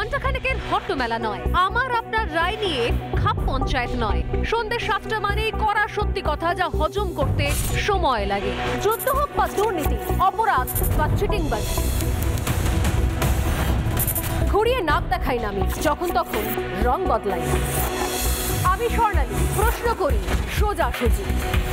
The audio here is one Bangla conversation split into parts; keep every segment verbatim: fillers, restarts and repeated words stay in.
ঘণ্টাখানেকের হট্টমেলা নয়, আমার আপনার রায় নিয়ে খাপ পঞ্চায়েত নয়। সন্ধ্যে সাতটা মানে কড়া সত্যি কথা যা হজম করতে সময় লাগে। যুদ্ধ হোক বা দুর্নীতি, অপরাধ বা চিটিংবাজি, ঘুরিয়ে নাক দেখাই না আমি, যখন তখন রং বদলাই। আমি স্বর্ণালী, প্রশ্ন করি সোজাসুজি।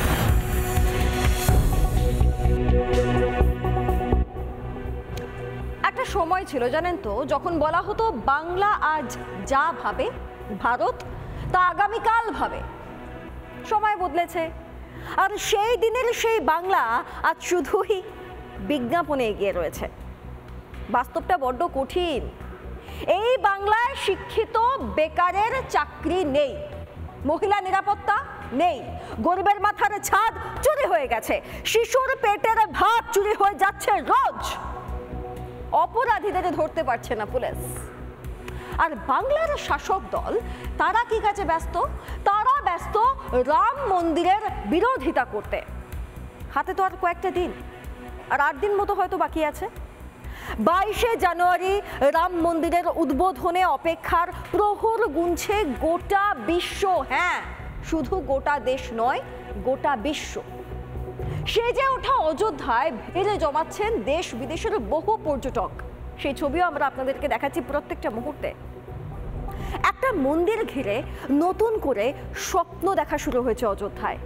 একটা সময় ছিল জানেন তো, যখন বলা হতো বাংলা আজ যা ভাবে ভারত তা আগামীকাল ভাবে। সময় বদলেছে, আর সেই দিনের সেই বাংলা আজ শুধুই বিজ্ঞাপনে এগিয়ে রয়েছে। বাস্তবটা বড্ড কঠিন। এই বাংলায় শিক্ষিত বেকারের চাকরি নেই, মহিলা নিরাপত্তা নেই, গরিবের মাথার ছাদ চুরি হয়ে গেছে, শিশুর পেটের ভাত চুরি হয়ে যাচ্ছে রোজ, অপরাধীদের ধরতে পারছে না পুলিশ। আর বাংলার শাসক দল তারা কি কাজে ব্যস্ত? তারা ব্যস্ত রাম মন্দিরের বিরোধিতা করতে। হাতে তো আর কয়েকটা দিন, আর আট দিন মতো হয়তো বাকি আছে। বাইশে জানুয়ারি রাম মন্দিরের উদ্বোধনে অপেক্ষার প্রহর গুনছে গোটা বিশ্ব। হ্যাঁ, শুধু গোটা দেশ নয়, গোটা বিশ্ব। সেজে ওঠা অযোধ্যায় ভিড়ে জমাচ্ছেন দেশ বিদেশের বহু পর্যটক। সেই ছবিও আমরা আপনাদেরকে দেখাচ্ছি প্রত্যেকটা মুহূর্তে। একটা মন্দির ঘিরে নতুন করে স্বপ্ন দেখা শুরু হয়েছে অযোধ্যায়।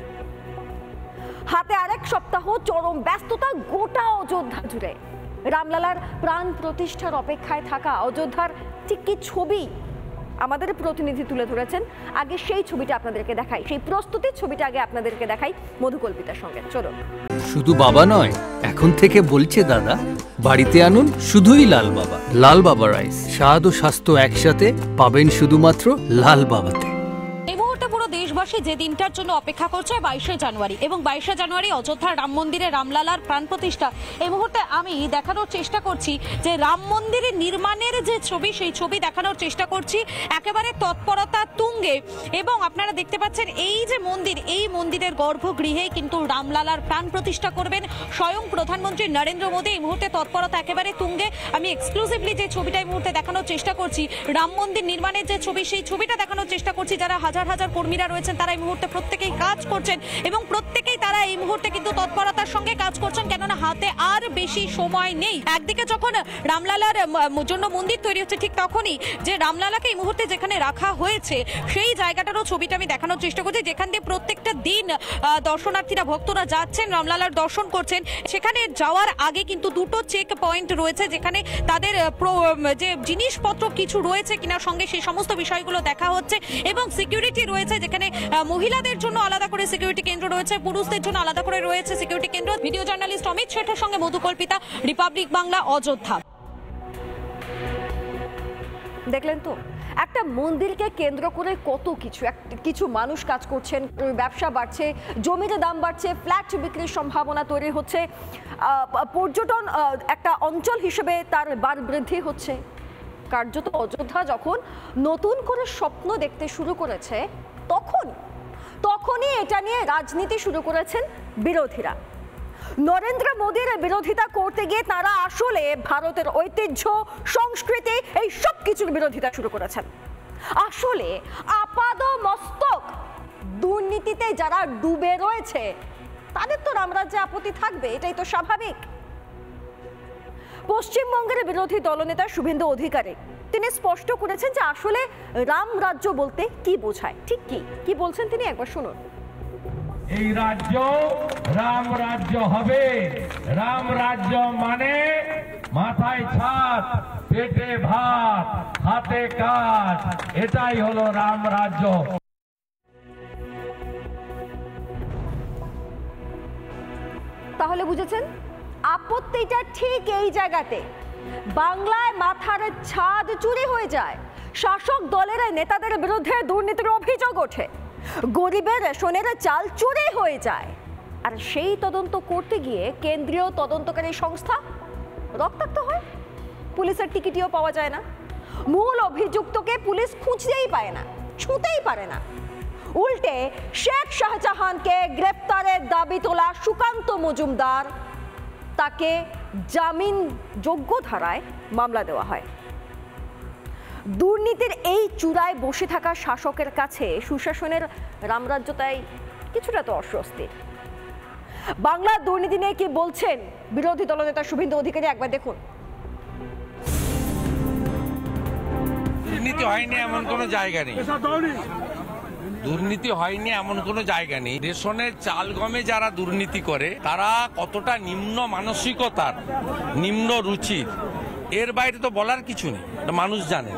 হাতে আরেক সপ্তাহ চরম ব্যস্ততা গোটা অযোধ্যা জুড়ে। রামলালার প্রাণ প্রতিষ্ঠার অপেক্ষায় থাকা অযোধ্যার ঠিক কি ছবি আমাদের প্রতিনিধি তুলে ধরেছেন। আগে সেই ছবিটা আপনাদেরকে দেখাই, সেই প্রস্তুতির ছবিটা আগে আপনাদেরকে দেখাই মধুকল্পিতার সঙ্গে। চলুন। শুধু বাবা নয়, এখন থেকে বলছে দাদা, বাড়িতে আনুন শুধুই লাল বাবা। লাল বাবা রাইস, স্বাদ ও স্বাস্থ্য একসাথে পাবেন শুধুমাত্র লাল বাবাতে। দেশবাসী যে দিনটার জন্য অপেক্ষা করছে বাইশে জানুয়ারি, এবং বাইশে জানুয়ারি অযোধ্যার রাম মন্দিরে রামলালার প্রাণ প্রতিষ্ঠা। এই মুহূর্তে আমি দেখানোর চেষ্টা করছি যে রাম মন্দিরের নির্মাণের যে ছবি, সেই ছবি দেখানোর চেষ্টা করছি একেবারে তৎপরতা তুঙ্গে। এবং আপনারা দেখতে পাচ্ছেন এই যে মন্দির, এই মন্দিরের গর্ভগৃহেই কিন্তু রামলালার প্রাণ প্রতিষ্ঠা করবেন স্বয়ং প্রধানমন্ত্রী নরেন্দ্র মোদী। এই মুহূর্তে তৎপরতা একেবারে তুঙ্গে। আমি এক্সক্লুসিভলি যে ছবিটা এই মুহূর্তে দেখানোর চেষ্টা করছি, রাম মন্দির নির্মাণের যে ছবি, সেই ছবিটা দেখানোর চেষ্টা করছি। যারা হাজার হাজার কর্মীরা রয়েছেন তারা এই মুহূর্তে প্রত্যেকেই কাজ করছেন, এবং প্রত্যেকেই তারা এই মুহূর্তে কিন্তু তৎপরতার সঙ্গে কাজ করছেন, কেননা হাতে আর বেশি সময় নেই। একদিকে যখন রামলালার জন্য মন্দির তৈরি হচ্ছে, ঠিক তখনই যে রামলালাকে এই মুহূর্তে যেখানে রাখা হয়েছে সেই জায়গাটারও ছবিটা আমি দেখানোর চেষ্টা করছি, যেখান দিয়ে প্রত্যেকটা দিন দর্শনার্থীরা ভক্তরা যাচ্ছেন, রামলালার দর্শন করছেন। সেখানে যাওয়ার আগে কিন্তু দুটো চেক পয়েন্ট রয়েছে, যেখানে তাদের যে জিনিসপত্র কিছু রয়েছে কিনা সঙ্গে সেই সমস্ত বিষয়গুলো দেখা হচ্ছে, এবং সিকিউরিটি রয়েছে, যেখানে মহিলাদের জন্য আলাদা করে সিকিউরিটি কেন্দ্র রয়েছে, পুরুষদের জন্য আলাদা করে রয়েছে সিকিউরিটি কেন্দ্র। ভিডিও জার্নালিস্ট অমিত শেঠের সঙ্গে মধুকল্পিতা, রিপাবলিক বাংলা, অযোধ্যা। দেখলেন তো, একটা মন্দিরকে কেন্দ্র করে কত কিছু, কিছু মানুষ কাজ করছেন, ব্যবসা বাড়ছে, জমির দাম বাড়ছে, ফ্ল্যাট বিক্রির সম্ভাবনা তৈরি হচ্ছে, পর্যটন একটা অঞ্চল হিসেবে তার বার বৃদ্ধি হচ্ছে। কার্যত অযোধ্যা যখন নতুন করে স্বপ্ন দেখতে শুরু করেছে, তখন তখনই এটা নিয়ে রাজনীতি শুরু করেছেন বিরোধীরা। নরেন্দ্র মোদীর বিরোধিতা করতে গিয়ে তারা আসলে ভারতের ঐতিহ্য, সংস্কৃতি এই সব কিছুর বিরোধিতা শুরু করেছেন। আসলে আপাদমস্তক দুর্নীতিতে যারা ডুবে রয়েছে তাদের তো রামরাজ্যে আপত্তি থাকবে, এটাই তো স্বাভাবিক। পশ্চিমবঙ্গের বিরোধী দলনেতা শুভেন্দু অধিকারী তিনি স্পষ্ট করেছেন যে আসলে রাম রাজ্য বলতে কি বোঝায়, ঠিক কি কি বলছেন তিনি, একবার শুনুন। এই রাজ্য রাম রাজ্য হবে। রাম রাজ্য মানে মাথায় ছাদ, পেটে ভাত, হাতে কাজ, এটাই হলো রাম রাজ্য। তাহলে বুঝেছেন, আপত্তিটা ঠিক এই জায়গাতে। বাংলায় মাথার ছাদ চুরি হয়ে যায়, শাসক দলের নেতাদের বিরুদ্ধে দুর্নীতির অভিযোগ ওঠে, গরিবের রেশনের চাল চুরি হয়ে যায়, আর সেই তদন্ত করতে গিয়ে কেন্দ্রীয় তদন্তকারী সংস্থা রক্তাক্ত হয়, পুলিশের টিকিটিও পাওয়া যায় না, মূল অভিযুক্তকে পুলিশ খুঁজতেই পায় না, ছুঁতেই পারে না। উল্টে শেখ শাহজাহানকে গ্রেফতারের দাবি তোলা সুকান্ত মজুমদার, তাকে জামিন যোগ্য ধারায় মামলা দেওয়া হয়। দুর্নীতির এই চূড়ায় বসে থাকা শাসকের কাছে সুশাসনের রামরাজ্য তাই কিছুটা তো অস্বস্তির। বাংলার দুর্নীতি নিয়ে কি বলছেন বিরোধী দলনেতা শুভেন্দু অধিকারী, একবার দেখুন। দুর্নীতি হয়নি এমন কোনো জায়গা নেই, দুর্নীতি হয়নি এমন কোনো জায়গা নেই। রেশনের চাল গমে যারা দুর্নীতি করে তারা কতটা নিম্ন মানসিকতার, নিম্ন রুচির, এর বাইরে তো বলার কিছু নেই, মানুষ জানে।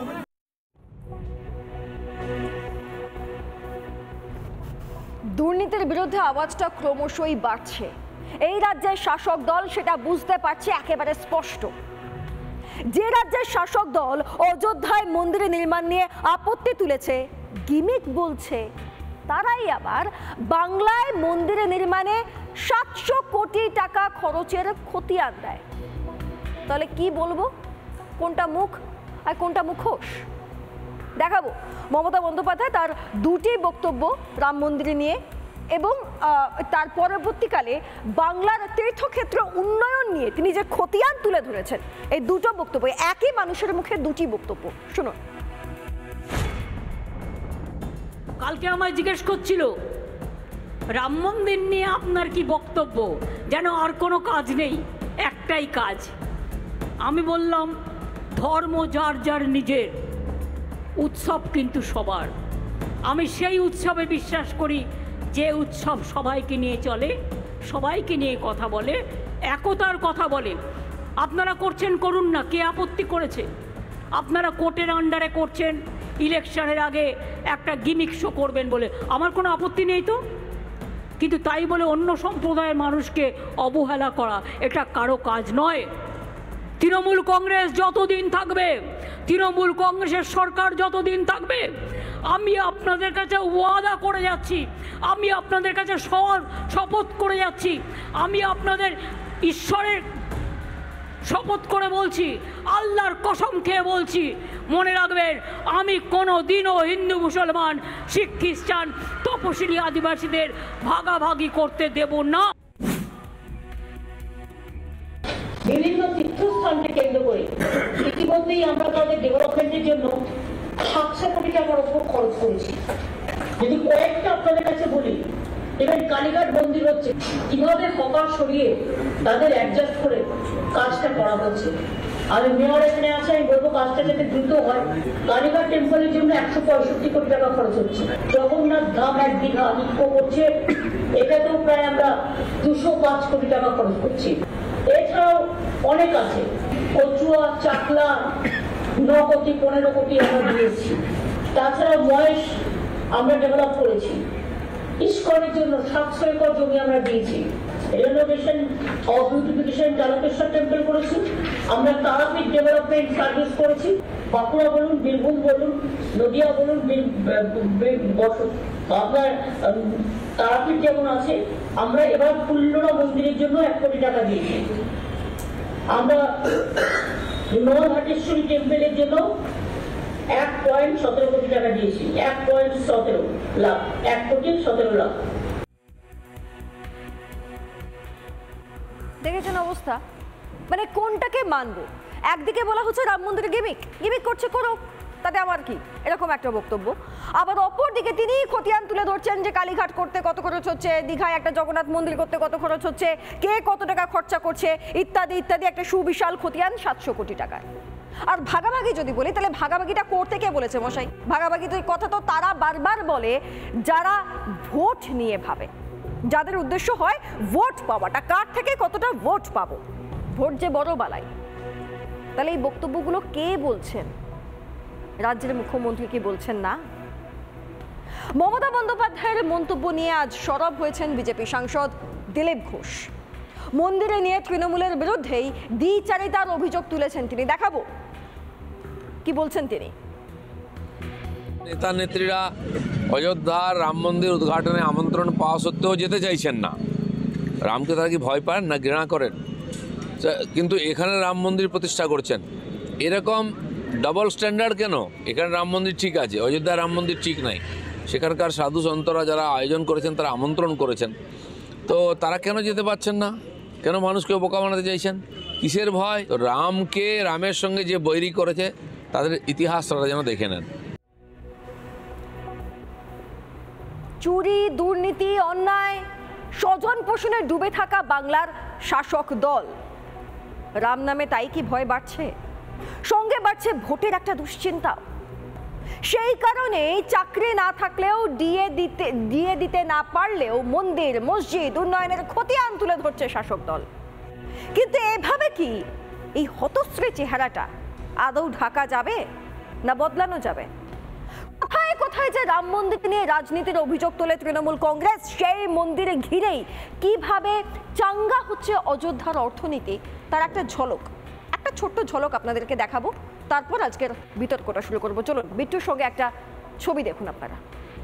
দুর্নীতির বিরুদ্ধে আওয়াজটা ক্রমশই বাড়ছে। এই রাজ্যের শাসক দল সেটা বুঝতে পারছে একেবারে স্পষ্ট। যে রাজ্যের শাসক দল অযোধ্যায় মন্দির নির্মাণ নিয়ে আপত্তি তুলেছে, গিমিক বলছে, তারাই আবার বাংলায় মন্দির নির্মাণে সাতশো কোটি টাকা খরচের খতিয়ান দেয়। তাহলে কি বলবো, কোনটা মুখ আর কোনটা মুখোশ দেখাবো। মমতা বন্দ্যোপাধ্যায় তার দুটি বক্তব্য রাম মন্দির নিয়ে এবং তার পরবর্তীকালে বাংলার তীর্থক্ষেত্র উন্নয়ন নিয়ে তিনি যে খতিয়ান তুলে ধরেছেন, এই দুটো বক্তব্য একই মানুষের মুখে দুটি বক্তব্য শুনুন। কালকে আমায় জিজ্ঞেস করছিল রাম মন্দির নিয়ে আপনার কি বক্তব্য, যেন আর কোনো কাজ নেই, একটাই কাজ। আমি বললাম ধর্ম যার যার নিজের, উৎসব কিন্তু সবার। আমি সেই উৎসবে বিশ্বাস করি যে উৎসব সবাইকে নিয়ে চলে, সবাইকে নিয়ে কথা বলে, একতার কথা বলে। আপনারা করছেন, করুন না, কে আপত্তি করেছে? আপনারা কোর্টের আন্ডারে করছেন, ইলেকশনের আগে একটা গিমিক শো করবেন বলে, আমার কোনো আপত্তি নেই তো। কিন্তু তাই বলে অন্য সম্প্রদায়ের মানুষকে অবহেলা করা এটা কারো কাজ নয়। তৃণমূল কংগ্রেস যতদিন থাকবে, তৃণমূল কংগ্রেসের সরকার যতদিন থাকবে, আমি আপনাদের কাছে ওয়াদা করে যাচ্ছি, আমি আপনাদের কাছে শপথ করে যাচ্ছি, আমি আপনাদের ঈশ্বরের শপথ করে বলছি, আল্লাহর কসম খেয়ে বলছি, মনে রাখবেন আমি কোনো দিনও হিন্দু মুসলমান শিখ খ্রিস্টান তপশিলি আদিবাসীদের ভাগাভাগি করতে দেব না। বিভিন্ন তীর্থস্থানকে কেন্দ্র করে ইতিমধ্যেই আমরা তাদের ডেভেলপমেন্টের জন্য সাতশো কোটি টাকার উপর খরচ করেছি। যদি কয়েকটা আপনাদের কাছে বলি, এবার কালীঘাট মন্দির হচ্ছে, কিভাবে হকার সরিয়ে তাদের অ্যাডজাস্ট করে কাজটা করা হচ্ছে। আমি মেয়র এখানে আছে, আমি বলবো কাজটা যাতে দ্রুত হয়। কালীঘাট টেম্পলের জন্য একশো পঁয়ষট্টি কোটি টাকা খরচ হচ্ছে। জগন্নাথ ধাম এক দীঘা নিক্ষ করছে, এটাতেও প্রায় আমরা দুশো পাঁচ কোটি টাকা খরচ করছি। এছাড়াও অনেক আছে, কচুয়া, চাকলা, ন কোটি পনেরো কোটি আমরা দিয়েছি। তাছাড়া মহেশ আমরা ডেভেলপ করেছি। ইস্কনের জন্য সাতশো একর জমি আমরা দিয়েছি। রেনোভেশন ও বিউটিফিকেশন জালকেশ্বর টেম্পল করেছি, আমরা তারাপীঠ ডেভেলপমেন্ট সার্ভিস করেছি। বাঁকুড়া বলুন, বীরভূম বলুন, নদিয়া বলুন, আপনার তারাপীঠ যেমন আছে, আমরা এবার ফুল্লরা মন্দিরের জন্য এক কোটি টাকা দিয়েছি। আমরা নরহাটেশ্বরী টেম্পলের জন্য এক পয়েন্ট সতেরো কোটি টাকা দিয়েছি। এক পয়েন্ট সতেরো লাখ এক কোটি সতেরো লাখ। দেখেছেন অবস্থা, মানে কোনটাকে মানবো? একদিকে বলা হচ্ছে রাম মন্দিরে গিমিক গিমিক করছে, করুক, তাতে আমার কি, এরকম একটা বক্তব্য। আবার অপর দিকে তিনি খতিয়ান তুলে ধরছেন যে কালীঘাট করতে কত খরচ হচ্ছে, দীঘায় একটা জগন্নাথ মন্দির করতে কত খরচ হচ্ছে, কে কত টাকা খরচা করছে, ইত্যাদি ইত্যাদি, একটা সুবিশাল খতিয়ান সাতশো কোটি টাকায়। আর ভাগাভাগি যদি বলি, তাহলে ভাগাভাগিটা করতে কে বলেছে মশাই? ভাগাভাগি তো কথা তো তারা বারবার বলে যারা ভোট নিয়ে ভাবে, যাদের উদ্দেশ্য হয় ভোট পাওয়াটা, কার থেকে কতটা ভোট পাবো, ভোট যে বড় বালাই। তাহলে এই বক্তব্যগুলো কে বলছেন? রাজ্যের মুখ্যমন্ত্রী কি বলছেন না? মমতা বন্দ্যোপাধ্যায়ের মন্তব্য নিয়ে আজ সরব হয়েছেন বিজেপি সাংসদ দিলীপ ঘোষ। মন্দিরে নিয়ে তৃণমূলের বিরুদ্ধেই দ্বিচারিতার অভিযোগ তুলেছেন তিনি, দেখাবো কি বলছেন তিনি। নেতা নেত্রীরা অযোধ্যার রাম মন্দির উদ্ঘাটনে আমন্ত্রণ পাওয়া সত্ত্বেও যেতে চাইছেন না। রামকে তারা কি ভয় পান না ঘৃণা করেন? কিন্তু এখানে রাম মন্দির প্রতিষ্ঠা করছেন, এরকম ডাবল স্ট্যান্ডার্ড কেন? এখানে রাম মন্দির ঠিক আছে, অযোধ্যায় রাম মন্দির ঠিক নাই। সেখানকার সাধু সন্তরা যারা আয়োজন করেছেন, তারা আমন্ত্রণ করেছেন, তো তারা কেন যেতে পারছেন না? কেন মানুষকে বোকা বানাতে চাইছেন? কিসের ভয়? তো রামকে, রামের সঙ্গে যে বৈরি করেছে তাদের ইতিহাস তারা যেন দেখে নেন। চুরি, দুর্নীতি, অন্যায়, স্বজন পোষণে ডুবে থাকা বাংলার শাসক দল, রাম নামে তাই কি ভয় বাড়ছে? সঙ্গে বাড়ছে ভোটের একটা দুশ্চিন্তা। সেই কারণে চাকরি না থাকলেও ডিএ দিতে দিয়ে দিতে না পারলেও মন্দির মসজিদ উন্নয়নের খতিয়ান তুলে ধরছে শাসক দল। কিন্তু এভাবে কি এই হতশ্রী চেহারাটা আদৌ ঢাকা যাবে না বদলানো যাবে? কোথায় কোথায় যে রাম মন্দির নিয়ে রাজনীতির অভিযোগ তোলে তৃণমূল কংগ্রেস, সেই মন্দিরে ঘিরেই কিভাবে চাঙ্গা হচ্ছে অযোধ্যার অর্থনীতি, তার একটা ঝলক, একটা ছোট্ট ঝলক আপনাদেরকে দেখাবো। তারপর আজকের বিতর্কটা শুরু করবো। চলুন বিট্টুর সঙ্গে একটা ছবি দেখুন আপনারা।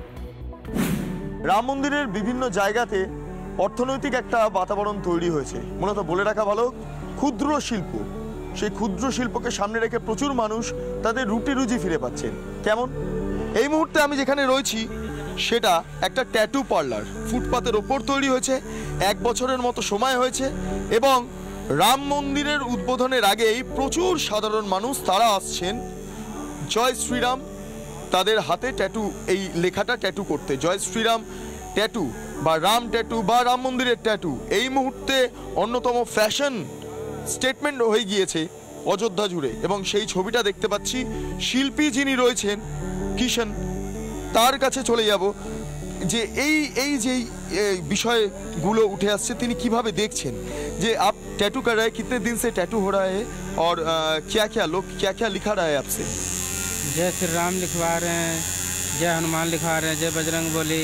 রাম মন্দিরের বিভিন্ন জায়গাতে অর্থনৈতিক একটা বাতাবরণ তৈরি হয়েছে। মূলত বলে রাখা ভালো, ক্ষুদ্র শিল্প, সেই ক্ষুদ্র শিল্পকে সামনে রেখে প্রচুর মানুষ তাদের রুটি রুজি ফিরে পাচ্ছেন। কেমন? এই মুহূর্তে আমি যেখানে রয়েছি সেটা একটা ট্যাটু পার্লার, ফুটপাতের ওপর তৈরি হয়েছে। এক বছরের মতো সময় হয়েছে এবং রাম মন্দিরের উদ্বোধনের আগেই প্রচুর সাধারণ মানুষ তারা আসছেন জয় শ্রীরাম, তাদের হাতে ট্যাটু, এই লেখাটা ট্যাটু করতে। জয় শ্রীরাম ট্যাটু বা রাম ট্যাটু বা রাম মন্দিরের ট্যাটু এই মুহূর্তে অন্যতম ফ্যাশন স্টেটমেন্ট হয়ে গিয়েছে অযোধ্যা জুড়ে। এবং সেই ছবিটা দেখতে পাচ্ছি, শিল্পী যিনি রয়েছেন কিষণ, তার কাছে চলে যাব যে এই এই যে বিষয়গুলো উঠে আসছে তিনি কিভাবে দেখছেন। যে आप टैटू कर रहे हैं, कितने दिन से टैटू हो रहा है और आ, क्या क्या लोग क्या क्या लिखा रहा है आपसे? जय श्री राम लिखवा रहे हैं, जय हनुमान लिखवा रहे हैं, जय बजरंग बली,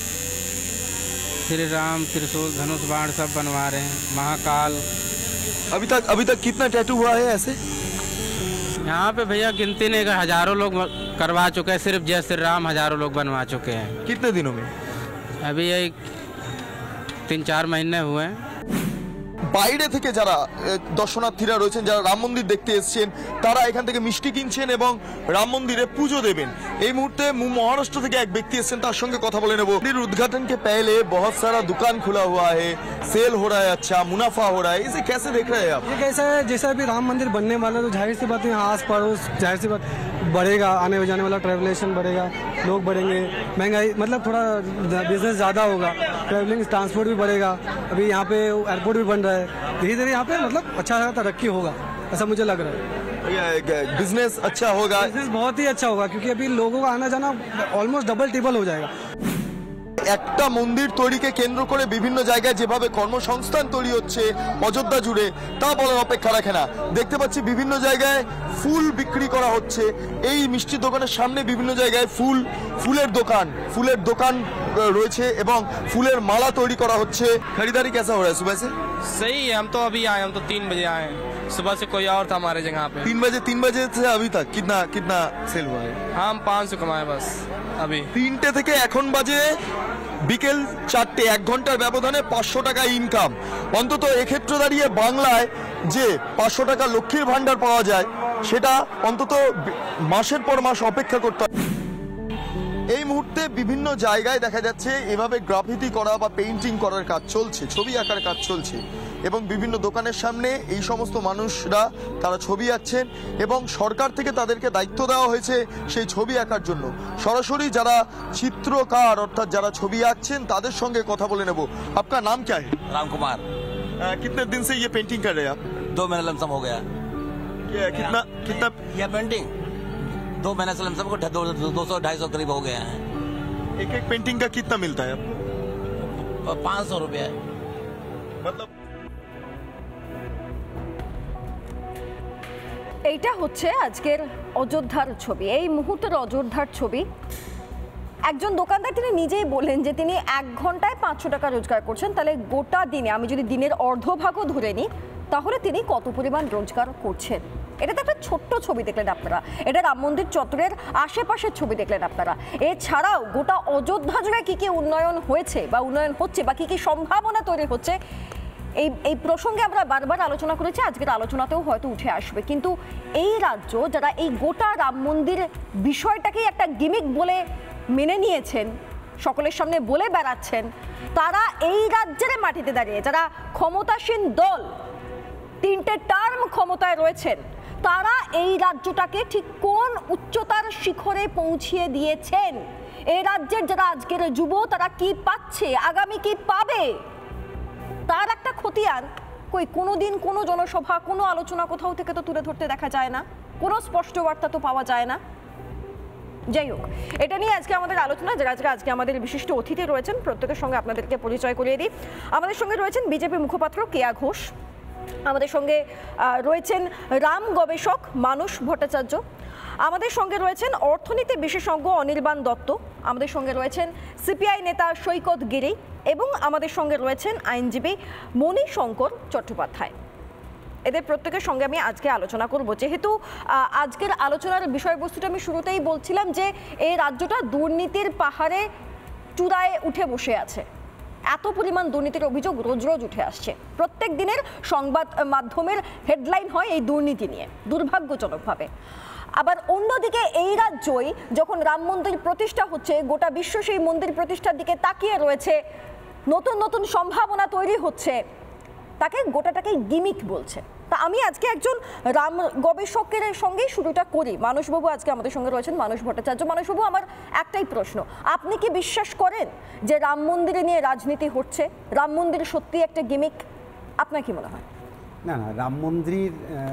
श्री राम, त्रिशूल, धनुष, बाण सब बनवा रहे हैं, महाकाल। अभी तक अभी तक कितना टैटू हुआ है ऐसे? यहाँ पे भैया गिनती नहीं, का हजारों लोग करवा चुके हैं, सिर्फ जय श्री राम हजारों लोग बनवा चुके हैं। कितने दिनों में? अभी यही तीन चार महीने हुए हैं। বাইরে থেকে যারা দর্শনার্থীরা রয়েছেন, যারা রাম মন্দির দেখতে এসেছেন, তারা এখান থেকে মিষ্টি কিনছেন এবং রাম মন্দিরে পুজো দেবেন। এই মুহূর্তে মহারাষ্ট্র থেকে এক ব্যক্তি এসেছেন, তার সঙ্গে কথা বলে নেব। मंदिर उद्घाटन के पहले बहुत सारा दुकान खुला हुआ है, सेल हो रहा है, अच्छा मुनाफा हो रहा है, इसे कैसे देख रहे हैं आप? ये कैसा है, जैसा अभी राम मंदिर बनने वाला तो जाहिर सी बात है आस पड़ोस जाहिर सी बात बढ़ेगा, आने जाने वाला ट्रेवलेशन बढ़ेगा, लोग बढ़ेंगे, महंगाई मतलब थोड़ा बिजनेस ज़्यादा होगा, ट्रैवलिंग ट्रांसपोर्ट भी बढ़ेगा। अभी यहाँ पे एयरपोर्ट भी बन रहा है, धीरे धीरे यहाँ पे मतलब अच्छा तरक्की होगा, ऐसा मुझे लग रहा है। बिजनेस अच्छा होगा, बिजनेस बहुत ही अच्छा होगा क्योंकि अभी लोगों का आना जाना ऑलमोस्ट डबल टिबल हो जाएगा। একটা মন্দির তৈরিকে কেন্দ্র করে বিভিন্ন জায়গায় যেভাবে কর্মসংস্থান তৈরি হচ্ছে অযোধ্যা জুড়ে, তা বলার অপেক্ষা রাখে না। দেখতে পাচ্ছি বিভিন্ন জায়গায় ফুল বিক্রি করা হচ্ছে, এই মিষ্টি দোকানের সামনে বিভিন্ন জায়গায় ফুল ফুলের দোকান ফুলের দোকান রয়েছে এবং ফুলের মালা তৈরি করা হচ্ছে। खरीदारी कैसा हो रहा है सुबह से? सही है, हम तो अभी आए, हम तो तीन बजे आए हैं, सुबह से कोई और था हमारे जगह पे। तीन बजे तीन बजे से अभी तक कितना कितना सेल हुआ है? हम पाँच सौ कमाए बस अभी। তিনটে থেকে এখন বাজে বিকেল চারটে, এক ঘন্টার ব্যবধানে পাঁচশো টাকা ইনকাম। অন্তত এক্ষেত্রে দাঁড়িয়ে বাংলায় যে পাঁচশো টাকা লক্ষ্মীর ভান্ডার পাওয়া যায়, সেটা অন্তত মাসের পর মাস অপেক্ষা করতে হয়। এই মুহূর্তে বিভিন্ন জায়গায় দেখা যাচ্ছে এভাবে গ্রাফিতি করা বা পেইন্টিং করার কাজ চলছে, ছবি আঁকার কাজ চলছে এবং বিভিন্ন দোকানের সামনে এই সমস্ত মানুষরা তারা ছবি আঁকছেন এবং সরকার থেকে তাদেরকে দায়িত্ব দেওয়া হয়েছে সেই ছবি আঁকার জন্য। সরাসরি যারা চিত্রকার অর্থাৎ যারা ছবি আঁকছেন তাদের সঙ্গে কথা বলে নেব। আপনার নাম क्या है? राम कुमार। कितने दिन से ये पेंटिंग कर रहे हैं आप? दो महीना लमसम हो गया। कितना कितना ये पेंटिंग दो महीने से लमसम को दो सौ ढाई सौ करीब हो गया है। एक एक पेंटिंग का कितना मिलता है आपको? पाँच सौ रुपया। मतलब এইটা হচ্ছে আজকের অযোধ্যার ছবি, এই মুহূর্তের অযোধ্যার ছবি। একজন দোকানদার তিনি নিজেই বললেন যে তিনি এক ঘন্টায় পাঁচশো টাকা রোজগার করছেন, তাহলে গোটা দিনে আমি যদি দিনের অর্ধভাগও ধরে নিই তাহলে তিনি কত পরিমাণ রোজগার করছেন। এটা তো একটা ছোট্ট ছবি দেখলেন আপনারা, এটা রাম মন্দির চত্বরের আশেপাশের ছবি দেখলেন আপনারা। এছাড়াও গোটা অযোধ্যা জুড়ে কী কী উন্নয়ন হয়েছে বা উন্নয়ন হচ্ছে বা কী কী সম্ভাবনা তৈরি হচ্ছে, এই এই প্রসঙ্গে আমরা বারবার আলোচনা করেছি, আজকের আলোচনাতেও হয়তো উঠে আসবে। কিন্তু এই রাজ্য যারা এই গোটা রাম মন্দির বিষয়টাকেই একটা গিমিক বলে মেনে নিয়েছেন, সকলের সামনে বলে বেড়াচ্ছেন, তারা এই রাজ্যের মাটিতে দাঁড়িয়ে যারা ক্ষমতাসীন দল, তিনটে টার্ম ক্ষমতায় রয়েছেন, তারা এই রাজ্যটাকে ঠিক কোন উচ্চতার শিখরে পৌঁছিয়ে দিয়েছেন। এই রাজ্যের যারা আজকের যুব তারা কি পাচ্ছে, আগামী কি পাবে, তার একটা খতিয়ান কই কোনোদিন কোনো জনসভা কোনো আলোচনা কোথাও থেকে তো তুলে ধরতে দেখা যায় না, কোনো স্পষ্ট বার্তা তো পাওয়া যায় না। যাই হোক, এটা নিয়ে আজকে আমাদের আলোচনা, যারা আজকে আজকে আমাদের বিশিষ্ট অতিথি রয়েছেন প্রত্যেকের সঙ্গে আপনাদেরকে পরিচয় করিয়ে দিই। আমাদের সঙ্গে রয়েছেন বিজেপি মুখপাত্র কেয়া ঘোষ, আমাদের সঙ্গে রয়েছেন রাম গবেষক মানস ভট্টাচার্য, আমাদের সঙ্গে রয়েছেন অর্থনীতি বিশেষজ্ঞ অনির্বাণ দত্ত, আমাদের সঙ্গে রয়েছেন সিপিআই নেতা সৈকত গিরি এবং আমাদের সঙ্গে রয়েছেন আইনজীবী মণিশঙ্কর চট্টোপাধ্যায়। এদের প্রত্যেকের সঙ্গে আমি আজকে আলোচনা করব। যেহেতু আজকের আলোচনার বিষয়বস্তুটা আমি শুরুতেই বলছিলাম যে এই রাজ্যটা দুর্নীতির পাহাড়ে চূড়ায় উঠে বসে আছে, এত পরিমাণ দুর্নীতির অভিযোগ রোজ রোজ উঠে আসছে, প্রত্যেক দিনের সংবাদ মাধ্যমের হেডলাইন হয় এই দুর্নীতি নিয়ে দুর্ভাগ্যজনকভাবে। আবার অন্যদিকে এই রাজ্যই যখন রাম মন্দির প্রতিষ্ঠা হচ্ছে, গোটা বিশ্ব সেই মন্দির প্রতিষ্ঠার দিকে তাকিয়ে রয়েছে, নতুন নতুন সম্ভাবনা তৈরি হচ্ছে, তাকে গোটাটাকে গিমিক বলছে। তা আমি আজকে একজন রাম গবেষকের সঙ্গেই শুরুটা করি। মানসবাবু আজকে আমাদের সঙ্গে রয়েছেন, মানস ভট্টাচার্য। মানসবাবু, আমার একটাই প্রশ্ন, আপনি কি বিশ্বাস করেন যে রাম মন্দিরে নিয়ে রাজনীতি হচ্ছে, রাম মন্দির সত্যি একটা গিমিক? আপনার কি মনে হয়? না না, রাম মন্দির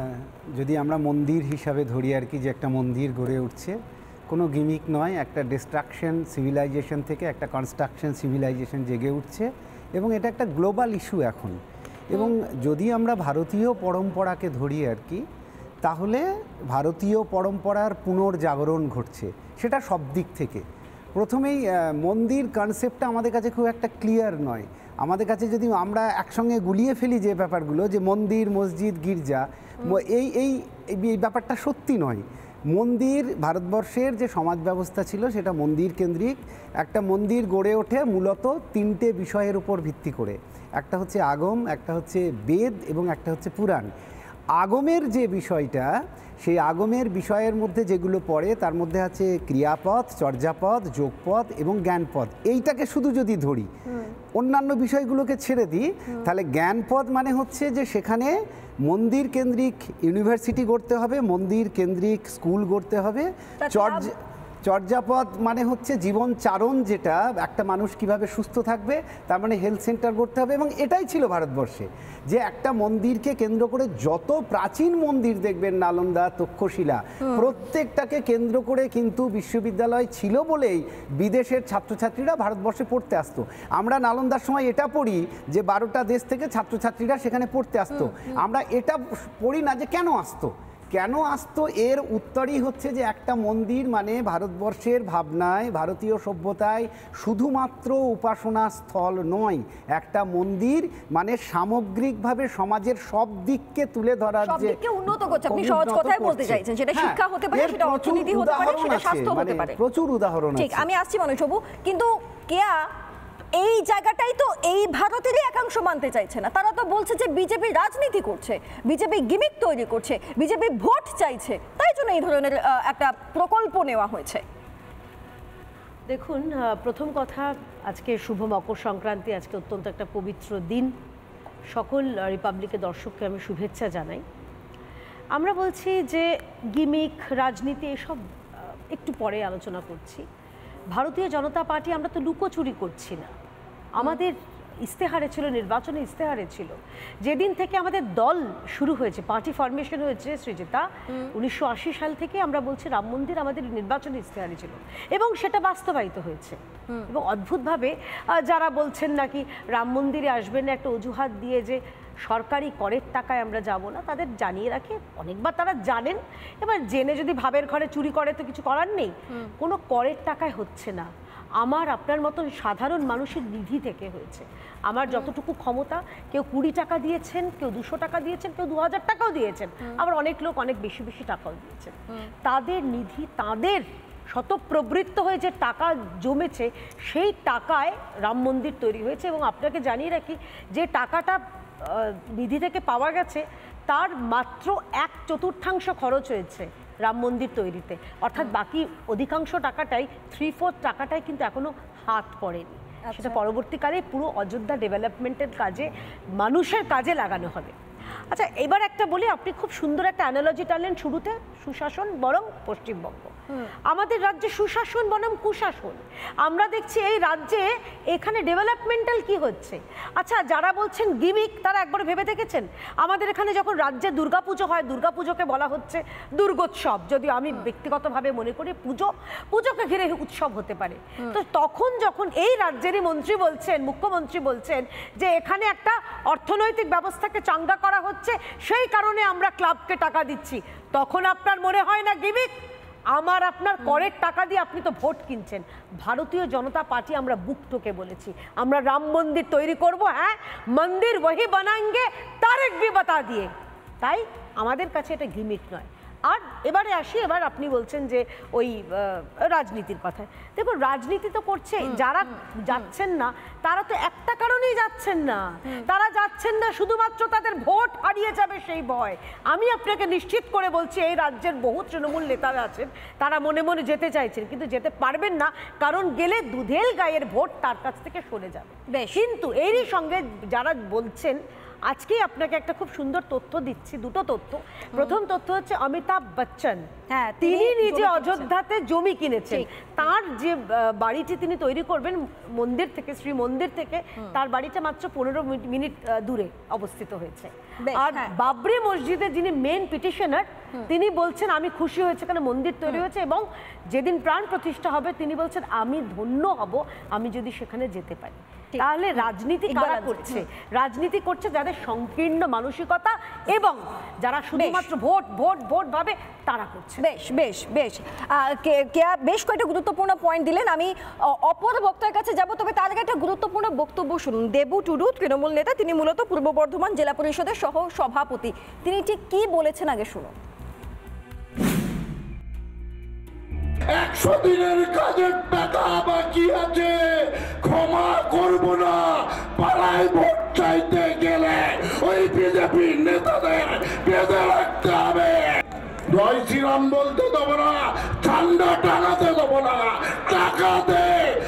যদি আমরা মন্দির হিসাবে ধরি আর কি, যে একটা মন্দির গড়ে উঠছে, কোনো গিমিক নয়, একটা ডিস্ট্রাকশন সিভিলাইজেশন থেকে একটা কনস্ট্রাকশন সিভিলাইজেশন জেগে উঠছে এবং এটা একটা গ্লোবাল ইস্যু এখন। এবং যদি আমরা ভারতীয় পরম্পরাকে ধরি আর কি, তাহলে ভারতীয় পরম্পরার পুনর্জাগরণ ঘটছে, সেটা সব দিক থেকে। প্রথমেই মন্দির কনসেপ্টটা আমাদের কাছে খুব একটা ক্লিয়ার নয়। আমাদের কাছে যদি আমরা একসঙ্গে গুলিয়ে ফেলি যে ব্যাপারগুলো, যে মন্দির মসজিদ গির্জা, এই এই এই ব্যাপারটা সত্যি নয়। মন্দির, ভারতবর্ষের যে সমাজ ব্যবস্থা ছিল সেটা মন্দির কেন্দ্রিক। একটা মন্দির গড়ে ওঠে মূলত তিনটে বিষয়ের উপর ভিত্তি করে, একটা হচ্ছে আগম, একটা হচ্ছে বেদ এবং একটা হচ্ছে পুরাণ। আগমের যে বিষয়টা, সেই আগমের বিষয়ের মধ্যে যেগুলো পড়ে তার মধ্যে আছে ক্রিয়াপদ, চর্যাপদ, যোগপদ এবং জ্ঞানপদ। এইটাকে শুধু যদি ধরি, অন্যান্য বিষয়গুলোকে ছেড়ে দিই, তাহলে জ্ঞানপদ মানে হচ্ছে যে সেখানে মন্দির কেন্দ্রিক ইউনিভার্সিটি গড়তে হবে, মন্দির কেন্দ্রিক স্কুল গড়তে হবে। চর্য চর্যাপদ মানে হচ্ছে জীবনচারণ, যেটা একটা মানুষ কিভাবে সুস্থ থাকবে, তার মানে হেলথ সেন্টার করতে হবে। এবং এটাই ছিল ভারতবর্ষে, যে একটা মন্দিরকে কেন্দ্র করে যত প্রাচীন মন্দির দেখবেন, নালন্দা, তক্ষশিলা, প্রত্যেকটাকে কেন্দ্র করে কিন্তু বিশ্ববিদ্যালয় ছিল বলেই বিদেশের ছাত্রছাত্রীরা ভারতবর্ষে পড়তে আসতো। আমরা নালন্দার সময় এটা পড়ি যে বারোটা দেশ থেকে ছাত্রছাত্রীরা সেখানে পড়তে আসতো। আমরা এটা পড়ি না যে কেন আসতো, কেন আসতো এর উত্তরই হচ্ছে যে একটা মন্দির মানে ভারতবর্ষের ভাবনায়, ভারতীয় সভ্যতায় শুধুমাত্র উপাসনা স্থল নয়, একটা মন্দির মানে সামগ্রিকভাবে সমাজের সব দিককে তুলে ধরার, যে উন্নত করছে। আপনি সহজ কথায় বলতে চাইছেন, সেটা শিক্ষা হতে পারে, সেটা অর্থনীতি হতে পারে, সেটা স্বাস্থ্য হতে পারে, প্রচুর উদাহরণ আছে। ঠিক, আমি আসছি মানসবাবু। কিন্তু কেয়া এই জায়গাটাই তো এই ভারতেরই একাংশ মানতে চাইছে না। তারা তো বলছে যে বিজেপি রাজনীতি করছে, বিজেপি গিমিক তৈরি করছে, বিজেপি ভোট চাইছে, তাই জন্য এই ধরনের একটা প্রকল্প নেওয়া হয়েছে। দেখুন, প্রথম কথা, আজকে শুভ মকর সংক্রান্তি, আজকে অত্যন্ত একটা পবিত্র দিন। সকল রিপাবলিকের দর্শককে আমি শুভেচ্ছা জানাই। আমরা বলছি যে গিমিক, রাজনীতি এসব একটু পরে আলোচনা করছি। ভারতীয় জনতা পার্টি আমরা তো লুকোচুরি করছি না, আমাদের ইস্তেহারে ছিল, নির্বাচনে ইস্তেহারে ছিল। যেদিন থেকে আমাদের দল শুরু হয়েছে, পার্টি ফরমেশন হয়েছে সৃজিতা, উনিশশো আশি সাল থেকে আমরা বলছি রাম মন্দির আমাদের নির্বাচনে ইস্তেহারে ছিল এবং সেটা বাস্তবায়িত হয়েছে। এবং অদ্ভুতভাবে যারা বলছেন নাকি রাম মন্দিরে আসবেন না একটা অজুহাত দিয়ে যে সরকারি করের টাকায় আমরা যাব না, তাদের জানিয়ে রাখে, অনেকবার তারা জানেন, এবার জেনে যদি ভাবের ঘরে চুরি করে তো কিছু করার নেই। কোনো করের টাকায় হচ্ছে না, আমার আপনার মতন সাধারণ মানুষের নিধি থেকে হয়েছে। আমার যতটুকু ক্ষমতা, কেউ কুড়ি টাকা দিয়েছেন, কেউ দুশো টাকা দিয়েছেন, কেউ দু হাজার টাকাও দিয়েছেন, আবার অনেক লোক অনেক বেশি বেশি টাকাও দিয়েছেন। তাদের নিধি, তাদের শতপ্রবৃত্ত হয়ে যে টাকা জমেছে, সেই টাকায় রাম মন্দির তৈরি হয়েছে। এবং আপনাকে জানিয়ে রাখি, যে টাকাটা নিধি থেকে পাওয়া গেছে তার মাত্র এক চতুর্থাংশ খরচ হয়েছে রাম মন্দির তৈরিতে, অর্থাৎ বাকি অধিকাংশ টাকাটাই, থ্রি ফোর্থ টাকাটাই কিন্তু এখনো হাত পড়েনি। সেটা পরবর্তীকালে পুরো অযোধ্যা ডেভেলপমেন্টের কাজে, মানুষের কাজে লাগানো হবে। আচ্ছা এবার একটা বলি, আপনি খুব সুন্দর একটা অ্যানালজি টানলেন শুরুতে, সুশাসন বরং পশ্চিমবঙ্গ। আমাদের রাজ্যে সুশাসন বনাম কুশাসন। আমরা দেখছি এই রাজ্যে এখানে ডেভেলপমেন্টাল কি হচ্ছে। আচ্ছা যারা বলছেন গিমিক, তারা একবার ভেবে দেখেছেন আমাদের এখানে যখন রাজ্যে দুর্গাপুজো হয়, দুর্গাপুজোকে বলা হচ্ছে দুর্গোৎসব, যদিও আমি ব্যক্তিগতভাবে মনে করি পুজো পুজোকে ঘিরে উৎসব হতে পারে। তো তখন যখন এই রাজ্যেরই মন্ত্রী বলছেন, মুখ্যমন্ত্রী বলছেন যে এখানে একটা অর্থনৈতিক ব্যবস্থাকে চাঙ্গা করা হচ্ছে, সেই কারণে আমরা ক্লাবকে টাকা দিচ্ছি, তখন আপনার মনে হয় না গিমিক? আমার আপনার করের টাকা দিয়ে আপনি তো ভোট কিনছেন। ভারতীয় জনতা পার্টি আমরা বুক ঠোকে বলেছি আমরা রাম মন্দির তৈরি করব, হ্যাঁ মন্দির ওহি বানাएंगे তারিখ ভি বাতা দিয়ে। তাই আমাদের কাছে এটা গিমিক নয়। আর এবারে আসি, এবার আপনি বলছেন যে ওই রাজনীতির কথা। দেখুন রাজনীতি তো করছে, যারা যাচ্ছেন না তারা তো একটা কারণেই যাচ্ছেন না, তারা যাচ্ছেন না শুধুমাত্র তাদের ভোট হারিয়ে যাবে সেই ভয়। আমি আপনাকে নিশ্চিত করে বলছি এই রাজ্যের বহু তৃণমূল নেতারা আছেন, তারা মনে মনে যেতে চাইছেন কিন্তু যেতে পারবেন না, কারণ গেলে দুধেল গায়ের ভোট তার কাছ থেকে সরে যাবে। কিন্তু এরই সঙ্গে যারা বলছেন, আজকেই আপনাকে একটা খুব সুন্দর তথ্য দিচ্ছি, দুটো তথ্য। প্রথম তথ্য হচ্ছে অমিতাভ বচ্চন, হ্যাঁ তিনি নিজে অযোধ্যাতে জমি কিনেছেন। তার যে বাড়িটি তিনি তৈরি করবেন মন্দির থেকে, শ্রী মন্দির থেকে তার বাড়িটা মাত্র পনেরো মিনিট দূরে অবস্থিত হয়েছে। আর বাবরি মসজিদে যিনি মেন পিটিশনার, তিনি বলছেন আমি খুশি হয়েছে কেন মন্দির তৈরি হয়েছে, এবং যেদিন প্রাণ প্রতিষ্ঠা হবে তিনি বলছেন আমি ধন্য হব আমি যদি সেখানে যেতে পারি। তাহলে রাজনীতি কারা করছে? রাজনীতি করছে যাদের সংকীর্ণ মানসিকতা এবং যারা শুধুমাত্র ভোট ভোট ভোট ভাবে তারা করছে। বেশ বেশ বেশ কেয়া বেশ কয়েকটা গুরুত্বপূর্ণ পয়েন্ট দিলেন। আমি অপর বক্তার কাছে যাব, তবে তার আগে একটা গুরুত্বপূর্ণ বক্তব্য শুনুন। দেবু টুডু তৃণমূল নেতা, তিনি মূলত পূর্ব বর্ধমান জেলা পরিষদের সহ সভাপতি। তিনি ঠিক কি বলেছেন আগে শুনুন। একশো দিনের কাজের টাকা বাকি আছে, ক্ষমা করব না। পাড়ায় ভোট চাইতে গেলে ওই বিজেপির নেতাদের বেঁধে রাখতে হবে। জয় শ্রীরাম বলতে দেবো না, ঠান্ডা টানাতে দেবো না, টাকা দে।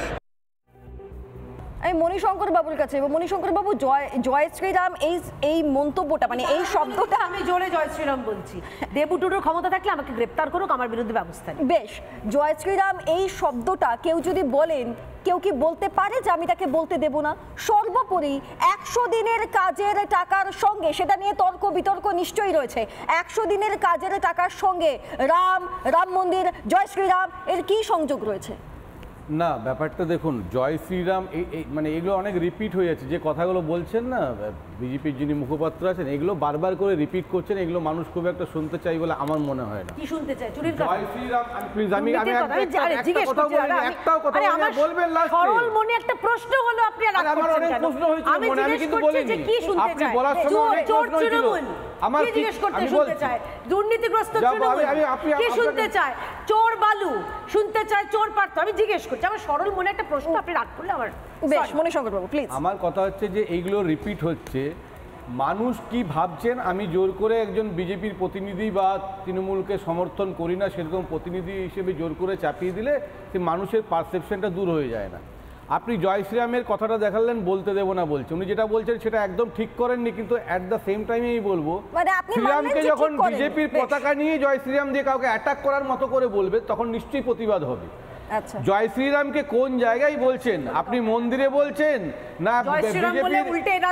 আমি মণিশঙ্কর বাবুর কাছে, মণিশঙ্কর বাবু জয় জয় শ্রীরাম এই এই মন্তব্যটা, মানে এই শব্দটা, আমি জোরে জয় শ্রীরাম বলছি। দেবু টুডুর ক্ষমতা থাকলে আমাকে গ্রেপ্তার করুক, আমার বিরুদ্ধে ব্যবস্থা নিন। বেশ, জয় শ্রীরাম এই শব্দটা কেউ যদি বলেন, কেউ কি বলতে পারে যে আমি তাকে বলতে দেব না? সর্বোপরি একশো দিনের কাজের টাকার সঙ্গে, সেটা নিয়ে তর্ক বিতর্ক নিশ্চয়ই রয়েছে, একশো দিনের কাজের টাকার সঙ্গে রাম রাম মন্দির জয় শ্রীরাম এর কি সংযোগ রয়েছে? না, ব্যাপারটা দেখুন, জয় শ্রীরাম এই মানে এগুলো অনেক রিপিট হয়ে যাচ্ছে। যে কথাগুলো বলছেন না বিজেপির যিনি মুখপাত্র আছেন, এগুলো বারবার করে রিপিট করছেন, এগুলো মানুষ খুব একটা শুনতে চাই বলে আমার মনে হয় না। কি শুনতে চাই? চুরির কথা। জয় শ্রীরাম, আমি প্লিজ আমি আমি একটা কথা বলি, একটাও কথা বলবেন লাস্টে। সরল মনে একটা প্রশ্ন হলো, আপনি আর আমার অনেক প্রশ্ন হয়েছে মনে, আমি কিন্তু বলিনি। আপনি বলার সময় অনেক প্রশ্ন হয়েছিল। আমার কি জিজ্ঞেস করতে শুনতে চায়? দুর্নীতিগ্রস্ত তৃণমূল কি শুনতে চায়? চোর বালু শুনতে চায়, চোর পার্থ। আমি জিজ্ঞেস করছি, আমার সরল মনে একটা প্রশ্ন, আপনি রাগ করলে আমার। বেশ, মণিশঙ্কর বাবু প্লিজ। আমার কথা হচ্ছে যে এইগুলো রিপিট হচ্ছে, মানুষ কি ভাবছেন? আমি জোর করে একজন বিজেপির প্রতিনিধি বা তৃণমূলকে সমর্থন করি না সেরকম প্রতিনিধি হিসেবে জোর করে চাপিয়ে দিলে সে মানুষের পারসেপশনটা দূর হয়ে যায় না। আপনি জয় শ্রীরামের কথাটা দেখালেন, বলতে দেবো না বলছে, উনি যেটা বলছেন সেটা একদম ঠিক করেননি, কিন্তু অ্যাট দ্য সেম টাইমে আমি বলবো শ্রীরামকে যখন বিজেপির পতাকা নিয়ে জয় শ্রীরাম দিয়ে কাউকে অ্যাটাক করার মতো করে বলবে তখন নিশ্চয়ই প্রতিবাদ হবে। জয় শ্রীরামকে কোন জায়গায় বলছেন? আপনি মন্দিরে বলছেন না বিজেপির?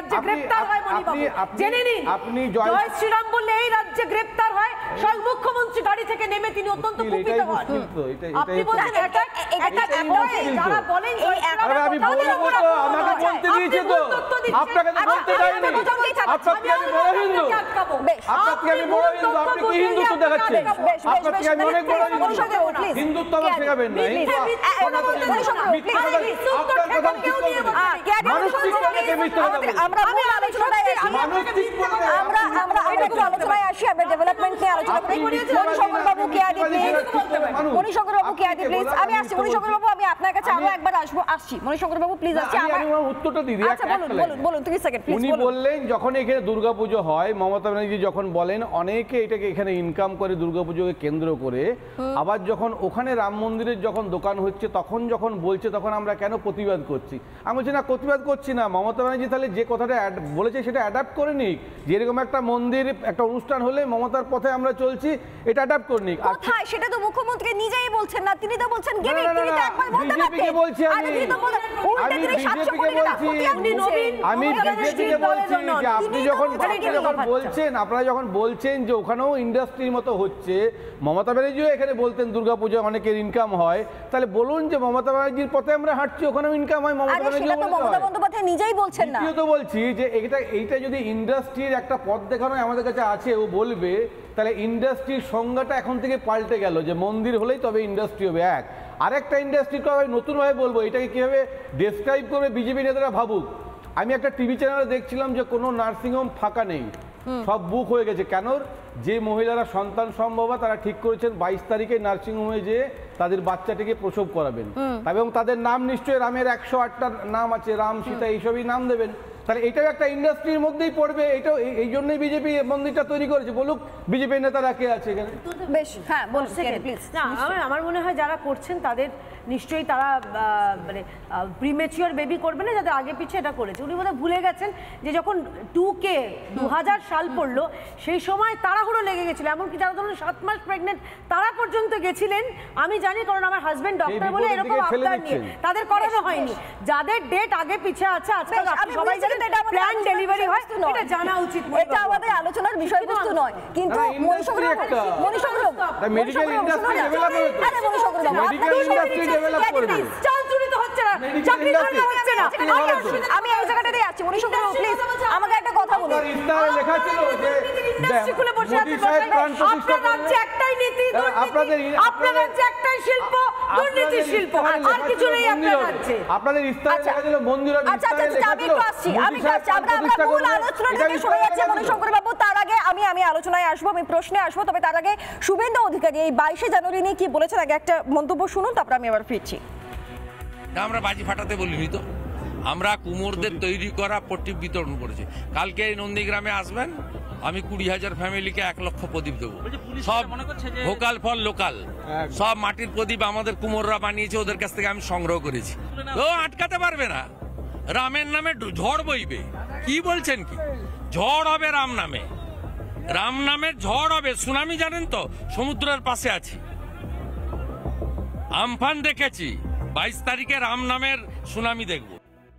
আপনি জয় শ্রীরাম বললে এই রাজ্যে গ্রেপ্তার হয়, স্বয়ং মুখ্যমন্ত্রী গাড়ি থেকে নেমে তিনি অত্যন্ত কুপিত হন। আপনি বলেন এটা এটা যারা বলেন আমি বলবো তো, আমাকে বলতে দিয়েছে তো, আপনাকে তো বলতে চাইনি। আপনাকে আমি বড় হিন্দু, আপনাকে আমি বড় হিন্দু, আপনি কি হিন্দুত্ব দেখাচ্ছেন? আপনাকে আমি অনেক বড় হিন্দু, হিন্দুত্ব আমার শেখাবেন না। আমি আসছি মণিশঙ্কর বাবু, আমি আপনার আপনার কাছে আরো একবার আসবো, আসছি মণিশঙ্কর বাবু প্লিজ আসছি। আমি উত্তরটা দিই, আচ্ছা বলুন বলুন বলুন তিরিশ সেকেন্ড প্লিজ। উনি বললেন যখন এখানে দুর্গাপুজো হয়, মমতা ব্যানার্জি যখন বলেন অনেকে এটাকে এখানে ইনকাম করে দুর্গাপুজোকে কেন্দ্র করে, আবার যখন ওখানে রাম মন্দিরের যখন দোকান হচ্ছে তখন যখন বলছে তখন আমরা কেন প্রতিবাদ করছি। আমি বলছি না প্রতিবাদ করছি না, মমতা ব্যানার্জি তাহলে যে কথাটা বলেছে সেটা অ্যাডাপ্ট করে নিক, যেরকম একটা মন্দির একটা অনুষ্ঠান হলে মমতার পথে আমরা চলছি এটা অ্যাডাপ্ট করে নিক। কোথায় সেটা তো মুখ্যমন্ত্রী নিজেই বলছেন না, তিনি তো বলছেন গিমিক, তিনি তো একবার বলতে পারতেন। বিজেপিকে বলছি আমি, আমি বিজেপিকে বলছি, আমি বিজেপিকে বলছি যে আপনি যখন যখন বলছেন, আপনারা যখন বলছেন যে ওখানেও ইন্ডাস্ট্রির মতো হচ্ছে, মমতা ব্যানার্জিও এখানে বলতেন দুর্গাপূজা অনেকের ইনকাম হয়, তাহলে বলুন যে মমতা ব্যানার্জির পথে আমরা হাঁটছি ওখানেও ইনকাম হয়, মমতা ব্যানার্জিও মমতা বন্দ্যোপাধ্যায় নিজেই বলছেন না। দ্বিতীয়ত বলছি যে এটা এইটা যদি ইন্ডাস্ট্রির একটা পথ দেখানো আমাদের কাছে আছে, ও বলবে তাহলে ইন্ডাস্ট্রির সংজ্ঞাটা এখন থেকে পাল্টে গেল যে মন্দির হলেই তবে ইন্ডাস্ট্রি হবে। এক আরেকটা ইন্ডাস্ট্রিকে আমি নতুনভাবে বলবো, এটাকে কীভাবে ডেসক্রাইব করবে বিজেপি নেতারা ভাবুক। আমি একটা টিভি চ্যানেলে দেখছিলাম যে কোনো নার্সিংহোম ফাঁকা নেই, সব বুক হয়ে গেছে। কেন? যে মহিলারা সন্তান সম্ভবা তারা ঠিক করেছেন বাইশ তারিখে নার্সিংহোমে যেয়ে তাদের বাচ্চাটিকে প্রসব করাবেন, এবং তাদের নাম নিশ্চয়ই রামের একশো আটটা নাম আছে, রাম সীতা এইসবই নাম দেবেন। তাহলে এটাও একটা ইন্ডাস্ট্রির মধ্যেই পড়বে, এটাও এই জন্যই বিজেপি মন্দিরটা তৈরি করেছে। বলুক বিজেপি নেতারা কে আছে এখানে। বেশ, হ্যাঁ বলুন প্লিজ। না আমার আমার মনে হয় যারা করছেন তাদের নিশ্চয়ই তারা মানে প্রিমেচিওর বেবি করবে না, যাদের আগে পিছিয়ে এটা করেছে। উনি বোধহয় ভুলে গেছেন যে যখন টু কে দু হাজার সাল পড়লো সেই সময় তাড়াহুড়ো লেগে গেছিল, এমনকি যারা ধরুন সাত মাস প্রেগনেন্ট তারা পর্যন্ত গেছিলেন। আমি জানি কারণ আমার হাজবেন্ড ডক্টর বলে এরকম আবদার নিয়ে তাদের করানো হয়নি। যাদের ডেট আগে পিছিয়ে আছে আজকাল আপনি সবাই জানেন প্ল্যান ডেলিভারি হয়, এটা জানা উচিত। এটা আমাদের আলোচনার বিষয়বস্তু নয়, কিন্তু Manishankar Manishankar medical industry develop হবে, আরে মণিশঙ্কর মেডিকেল ইন্ডাস্ট্রি ডেভেলপ করবে, চাল চুরি তো হচ্ছে না, চাকরি করা হচ্ছে না। আমি এই জায়গাটাতেই আছি মণিশঙ্কর প্লিজ আমাকে একটা কথা বলুন। ইস্তাহারে লেখা ছিল যে ইন্ডাস্ট্রি খুলে বসে আছে, আপনার রাজ্যে একটাই নীতি, আপনাদের আপনার রাজ্যে একটাই শিল্প, দুর্নীতি শিল্প, আর কিছু নেই আপনার রাজ্যে। আপনাদের ইস্তাহারে লেখা ছিল মন্দির আর ইস্তাহারে লেখা ছিল আমি কাছে আমরা আমরা মূল আলোচনা থেকে সরে যাচ্ছি মণিশঙ্কর বাবু। তার আগে আমি আমি আলোচনায় আসবো, আমি প্রশ্নে আসবো, তবে তার আগে শুভেন্দু অধিকারী এই বাইশে জানুয়ারি নিয়ে কি বলেছেন আগে একটা মন্তব্য শুনুন, তারপর আমি আবার ফিরছি। আমরা বাজি ফাটাতে বলিনি তো, আমরা কুমোরদের তৈরি করা প্রদীপ বিতরণ করেছি। কালকে এই নন্দীগ্রামে আসবেন, আমি কুড়ি হাজার ফ্যামিলিকে এক লক্ষ প্রদীপ দেবো, সব ভোকাল ফর লোকাল, সব মাটির প্রদীপ আমাদের কুমোররা বানিয়েছে, ওদের কাছ থেকে আমি সংগ্রহ করেছি। ও আটকাতে পারবে না, রামের নামে ঝড় বইবে। কি বলছেন কি ঝড় হবে রাম নামে? রাম নামের ঝড় হবে, সুনামি জানেন তো, সমুদ্রের পাশে আছে, আমফান দেখেছি, বাইশ তারিখে রাম নামের সুনামি দেখব।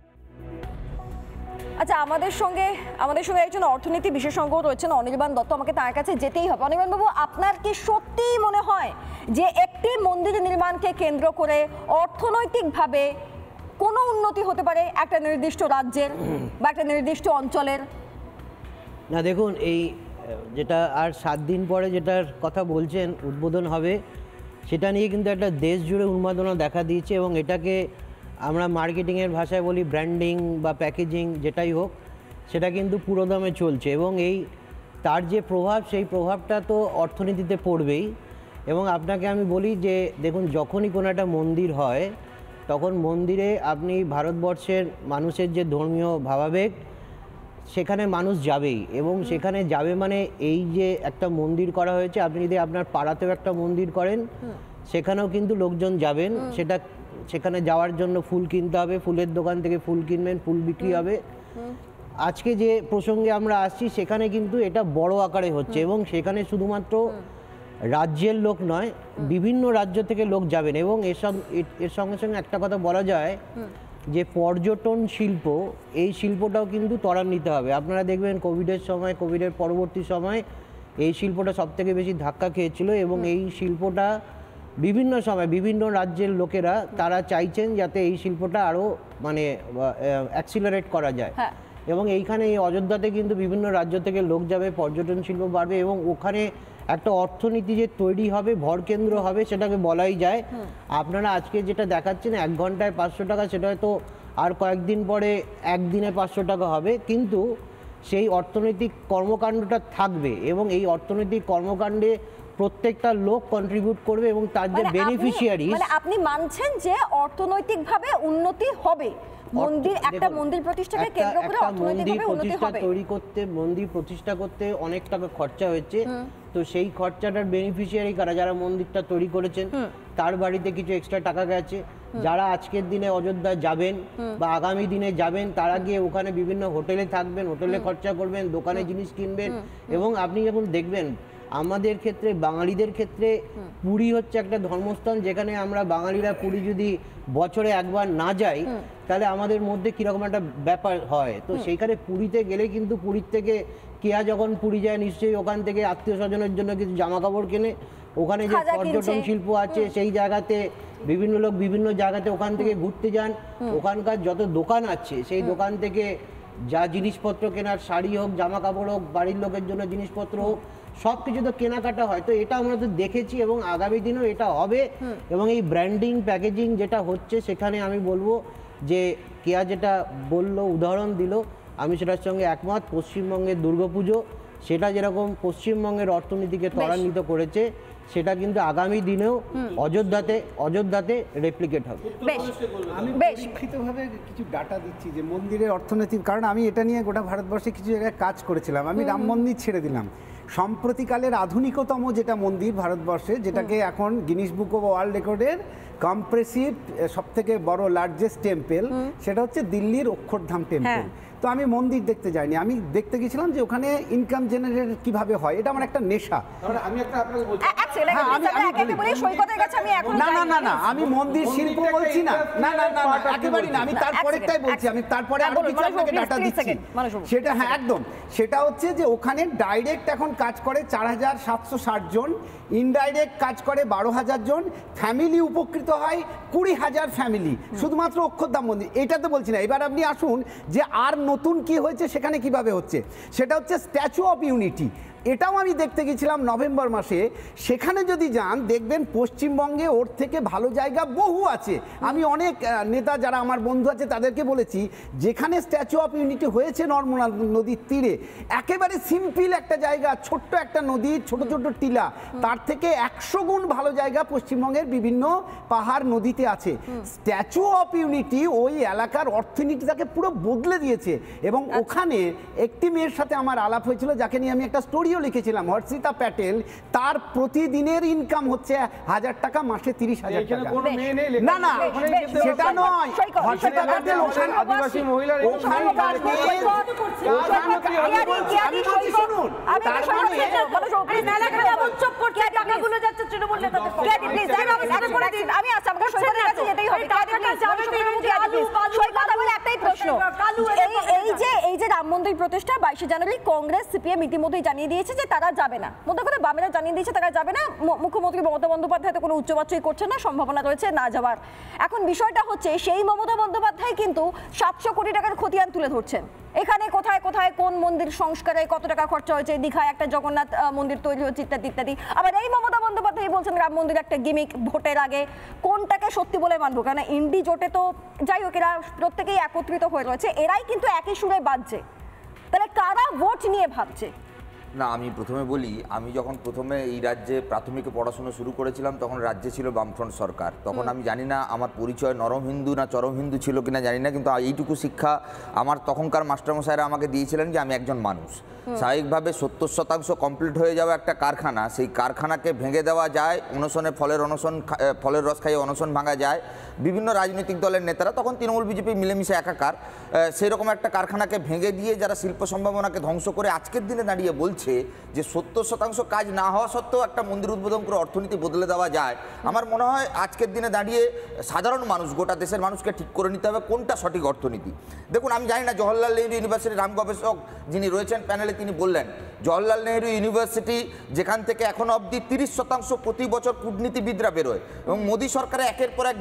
আচ্ছা আমাদের সঙ্গে আমাদের সঙ্গে একজন অর্থনীতি বিশেষজ্ঞ রয়েছেন অনির্বাণ দত্ত, আমাকে তার কাছে যেতেই হবে। অনির্বাণ বাবু, আপনার কি সত্যিই মনে হয় যে একটি মন্দির নির্মাণকে কেন্দ্র করে অর্থনৈতিকভাবে কোনো উন্নতি হতে পারে একটা নির্দিষ্ট রাজ্যের বা একটা নির্দিষ্ট অঞ্চলের? না দেখুন, এই যেটা আর সাত দিন পরে যেটার কথা বলছেন উদ্বোধন হবে, সেটা নিয়ে কিন্তু একটা দেশ জুড়ে উন্মাদনা দেখা দিয়েছে, এবং এটাকে আমরা মার্কেটিংয়ের ভাষায় বলি ব্র্যান্ডিং বা প্যাকেজিং, যেটাই হোক সেটা কিন্তু পুরোদমে চলছে, এবং এই তার যে প্রভাব সেই প্রভাবটা তো অর্থনীতিতে পড়বেই। এবং আপনাকে আমি বলি যে দেখুন, যখনই কোনো একটা মন্দির হয় তখন মন্দিরে আপনি ভারতবর্ষের মানুষের যে ধর্মীয় ভাবাবেগ সেখানে মানুষ যাবেই, এবং সেখানে যাবে মানে এই যে একটা মন্দির করা হয়েছে, আপনি যদি আপনার পাড়াতেও একটা মন্দির করেন সেখানেও কিন্তু লোকজন যাবেন, সেটা সেখানে যাওয়ার জন্য ফুল কিনতে হবে, ফুলের দোকান থেকে ফুল কিনবেন, ফুল বিক্রি হবে। আজকে যে প্রসঙ্গে আমরা আসছি সেখানে কিন্তু এটা বড় আকারে হচ্ছে, এবং সেখানে শুধুমাত্র রাজ্যের লোক নয়, বিভিন্ন রাজ্য থেকে লোক যাবেন। এবং এর এর সঙ্গে সঙ্গে একটা কথা বলা যায় যে পর্যটন শিল্প, এই শিল্পটাও কিন্তু ত্বরান্বিত হবে। আপনারা দেখবেন কোভিডের সময়, কোভিডের পরবর্তী সময় এই শিল্পটা সবথেকে বেশি ধাক্কা খেয়েছিল, এবং এই শিল্পটা বিভিন্ন সময় বিভিন্ন রাজ্যের লোকেরা তারা চাইছেন যাতে এই শিল্পটা আরও মানে অ্যাক্সিলারেট করা যায়। এবং এইখানে এই অযোধ্যাতে কিন্তু বিভিন্ন রাজ্য থেকে লোক যাবে, পর্যটন শিল্প বাড়বে, এবং ওখানে একটা অর্থনীতি যে তৈরি হবে, ভরকেন্দ্র হবে, সেটাকে বলাই যায়। আপনারা আজকে যেটা দেখাচ্ছেন এক ঘন্টায় পাঁচশো টাকা, সেটা হয়তো আর কয়েকদিন পরে একদিনে পাঁচশো টাকা হবে, কিন্তু সেই অর্থনৈতিক কর্মকাণ্ডটা থাকবে, এবং এই অর্থনৈতিক কর্মকাণ্ডে প্রত্যেকটা লোক কন্ট্রিবিউট করবে এবং তার যে বেনিফিশিয়ারি, মানে আপনি মানছেন যে অর্থনৈতিকভাবে উন্নতি হবে, মন্দির একটা মন্দির প্রতিষ্ঠাকে কেন্দ্র করে অর্থনৈতিকভাবে উন্নতি হবে। তৈরি করতে, মন্দির প্রতিষ্ঠা করতে অনেক টাকা খরচা হয়েছে, তো সেই খরচাটার বেনিফিশিয়ারি কারা? যারা মন্দিরটা তৈরি করেছেন তার বাড়িতে কিছু এক্সট্রা টাকা গেছে। যারা আজকের দিনে অযোধ্যায় যাবেন বা আগামী দিনে যাবেন তারা গিয়ে ওখানে বিভিন্ন হোটেলে থাকবেন, হোটেলে খরচা করবেন, দোকানে জিনিস কিনবেন। এবং আপনি যখন দেখবেন আমাদের ক্ষেত্রে, বাঙালিদের ক্ষেত্রে পুরী হচ্ছে একটা ধর্মস্থান, যেখানে আমরা বাঙালিরা পুরী যদি বছরে একবার না যাই তাহলে আমাদের মধ্যে কীরকম একটা ব্যাপার হয়। তো সেইখানে পুরীতে গেলে কিন্তু পুরীর থেকে কেয়া যখন পুরী যায় নিশ্চয়ই ওখান থেকে আত্মীয় স্বজনের জন্য কিছু জামা কাপড় কেনে, ওখানে যে পর্যটন শিল্প আছে সেই জায়গাতে বিভিন্ন লোক বিভিন্ন জায়গাতে ওখান থেকে ঘুরতে যান, ওখানকার যত দোকান আছে সেই দোকান থেকে যা জিনিসপত্র কেনার, শাড়ি হোক, জামা কাপড় হোক, বাড়ির লোকের জন্য জিনিসপত্র হোক, সব কিছু তো কেনাকাটা হয়। তো এটা আমরা তো দেখেছি এবং আগামী দিনেও এটা হবে। এবং এই ব্র্যান্ডিং প্যাকেজিং যেটা হচ্ছে সেখানে আমি বলবো যে কেয়া যেটা বলল, উদাহরণ দিল, আমি সেটার সঙ্গে একমত। পশ্চিমবঙ্গের দুর্গাপুজো সেটা যেরকম পশ্চিমবঙ্গের অর্থনীতিকে ত্বরান্বিত করেছে, সেটা কিন্তু আগামী দিনেও অযোধ্যাতে অযোধ্যাতে রেপ্লিকেট হবে। আমি পরীক্ষিতভাবে কিছু ডাটা দিচ্ছি যে মন্দিরের অর্থনীতি, কারণ আমি এটা নিয়ে গোটা ভারতবর্ষে কিছু জায়গায় কাজ করেছিলাম। আমি রাম মন্দির ছেড়ে দিলাম, সম্প্রতিকালের আধুনিকতম যেটা মন্দির ভারতবর্ষে, যেটাকে এখন গিনিস বুক অফ ওয়ার্ল্ড রেকর্ডের কম্প্রেসিভ সব থেকে বড় লার্জেস্ট টেম্পল, সেটা হচ্ছে দিল্লির অক্ষরধাম টেম্পল। তো আমি মন্দির দেখতে যাইনি, আমি দেখতে গেছিলাম যে ওখানে ইনকাম জেনারেট কিভাবে হয়। এটা আমার একটা নেশা। আমি একটা আপনাকে বলছি, না না না না আমি মন্দির শিল্প বলছি না, না না না না একেবারেই না, আমি তারপরেরটাই বলছি। আমি তারপরে আরো কিছু আপনাকে ডাটা দিচ্ছি। সেটা হ্যাঁ একদম, সেটা হচ্ছে যে ওখানে ডাইরেক্ট এখন কাজ করে চার হাজার সাতশো ষাট জন, ইনডাইরেক্ট কাজ করে বারো হাজার জন, ফ্যামিলি উপকৃত হয় কুড়ি হাজার ফ্যামিলি, শুধুমাত্র অক্ষরধাম মন্দির। এটা তো বলছি না। এবার আপনি আসুন যে আর নতুন কি হয়েছে সেখানে কিভাবে হচ্ছে, সেটা হচ্ছে স্ট্যাচু অফ ইউনিটি। এটাও আমি দেখতে গেছিলাম নভেম্বর মাসে। সেখানে যদি যান দেখবেন পশ্চিমবঙ্গে ওর থেকে ভালো জায়গা বহু আছে। আমি অনেক নেতা যারা আমার বন্ধু আছে তাদেরকে বলেছি, যেখানে স্ট্যাচু অফ ইউনিটি হয়েছে নর্মদা নদীর তীরে, একেবারে সিম্পল একটা জায়গা, ছোট্ট একটা নদী, ছোট ছোট টিলা, তার থেকে একশো গুণ ভালো জায়গা পশ্চিমবঙ্গের বিভিন্ন পাহাড় নদীতে আছে। স্ট্যাচু অফ ইউনিটি ওই এলাকার অর্থনীতিটাকে পুরো বদলে দিয়েছে। এবং ওখানে একটি মেয়ের সাথে আমার আলাপ হয়েছিল, যাকে নিয়ে আমি একটা স্টোরি লিখেছিলাম, হর্ষিতা প্যাটেল। তার প্রতিদিনের ইনকাম হচ্ছে হাজার টাকা, মাসে তিরিশ হাজার টাকা। না না সেটা নয়, হর্ষিতা প্যাটেল আদিবাসী মহিলা, ওখানকার একটাই প্রশ্ন, এই যে এই যে রাম মন্দির প্রতিষ্ঠা বাইশে জানুয়ারি কংগ্রেস সিপিএম ইতিমধ্যেই জানিয়ে দিয়েছে যে তারা যাবে না, মধ্যে কথা বামেরা জানিয়ে দিয়েছে তারা যাবে না। মুখ্যমন্ত্রী মমতা বন্দ্যোপাধ্যায় তো কোনো উচ্চবাচ্যই করছেন না, সম্ভাবনা রয়েছে না যাওয়ার। এখন বিষয়টা হচ্ছে সেই মমতা বন্দ্যোপাধ্যায় কিন্তু সাতশো কোটি টাকার খতিয়ান তুলে ধরছেন। এখানে কোথায় কোথায় কোন মন্দির সংস্কারে কত টাকা খরচা হয়েছে, দীঘায় একটা জগন্নাথ মন্দির তৈরি হয়েছে ইত্যাদি ইত্যাদি। আবার এই মমতা বন্দ্যোপাধ্যায় বলছেন রাম মন্দির একটা গিমিক, ভোটের আগে। কোনটাকে সত্যি বলে মানবো? কারণ ইন্ডি জোটে তো যাই হোক এরা প্রত্যেকেই একত্রিত হয়ে রয়েছে, এরাই কিন্তু একই সুরে বাজছে। তাহলে কারা ভোট নিয়ে ভাবছে? না, আমি প্রথমে বলি, আমি যখন প্রথমে এই রাজ্যে প্রাথমিক পড়াশোনা শুরু করেছিলাম তখন রাজ্যে ছিল বামফ্রন্ট সরকার। তখন আমি জানি না আমার পরিচয় নরম হিন্দু না চরম হিন্দু ছিল কিনা জানি না, কিন্তু এইটুকু শিক্ষা আমার তখনকার মাস্টারমশাইরা আমাকে দিয়েছিলেন যে আমি একজন মানুষ। স্বাভাবিকভাবে সত্তর শতাংশ কমপ্লিট হয়ে যাওয়া একটা কারখানা, সেই কারখানাকে ভেঙে দেওয়া যায়, অনশনে ফলের অনশন ফলের রস খাইয়ে অনশন ভাঙা যায়। বিভিন্ন রাজনৈতিক দলের নেতারা তখন তৃণমূল বিজেপি মিলেমিশে একাকার, সেরকম একটা কারখানাকে ভেঙে দিয়ে যারা শিল্প সম্ভাবনাকে ধ্বংস করে আজকের দিনে দাঁড়িয়ে বলছে যে সত্তর শতাংশ কাজ না হওয়া সত্ত্বেও একটা মন্দির উদ্বোধন করে অর্থনীতি বদলে দেওয়া যায়। আমার মনে হয় আজকের দিনে দাঁড়িয়ে সাধারণ মানুষ, গোটা দেশের মানুষকে ঠিক করে নিতে হবে কোনটা সঠিক অর্থনীতি। দেখুন, আমি জানি না জওহরলাল নেহরু ইউনিভার্সিটির রাম গবেষক যিনি রয়েছেন প্যানেলে, তিনি বললেন জওহরলাল নেহরু ইউনিভার্সিটি যেখান থেকে এখনো অবধি তিরিশ শতাংশ প্রতি বছর কূটনীতিবিদরা বেরোয় এবং মোদী সরকারের একের পর এক গুরুত্বপূর্ণ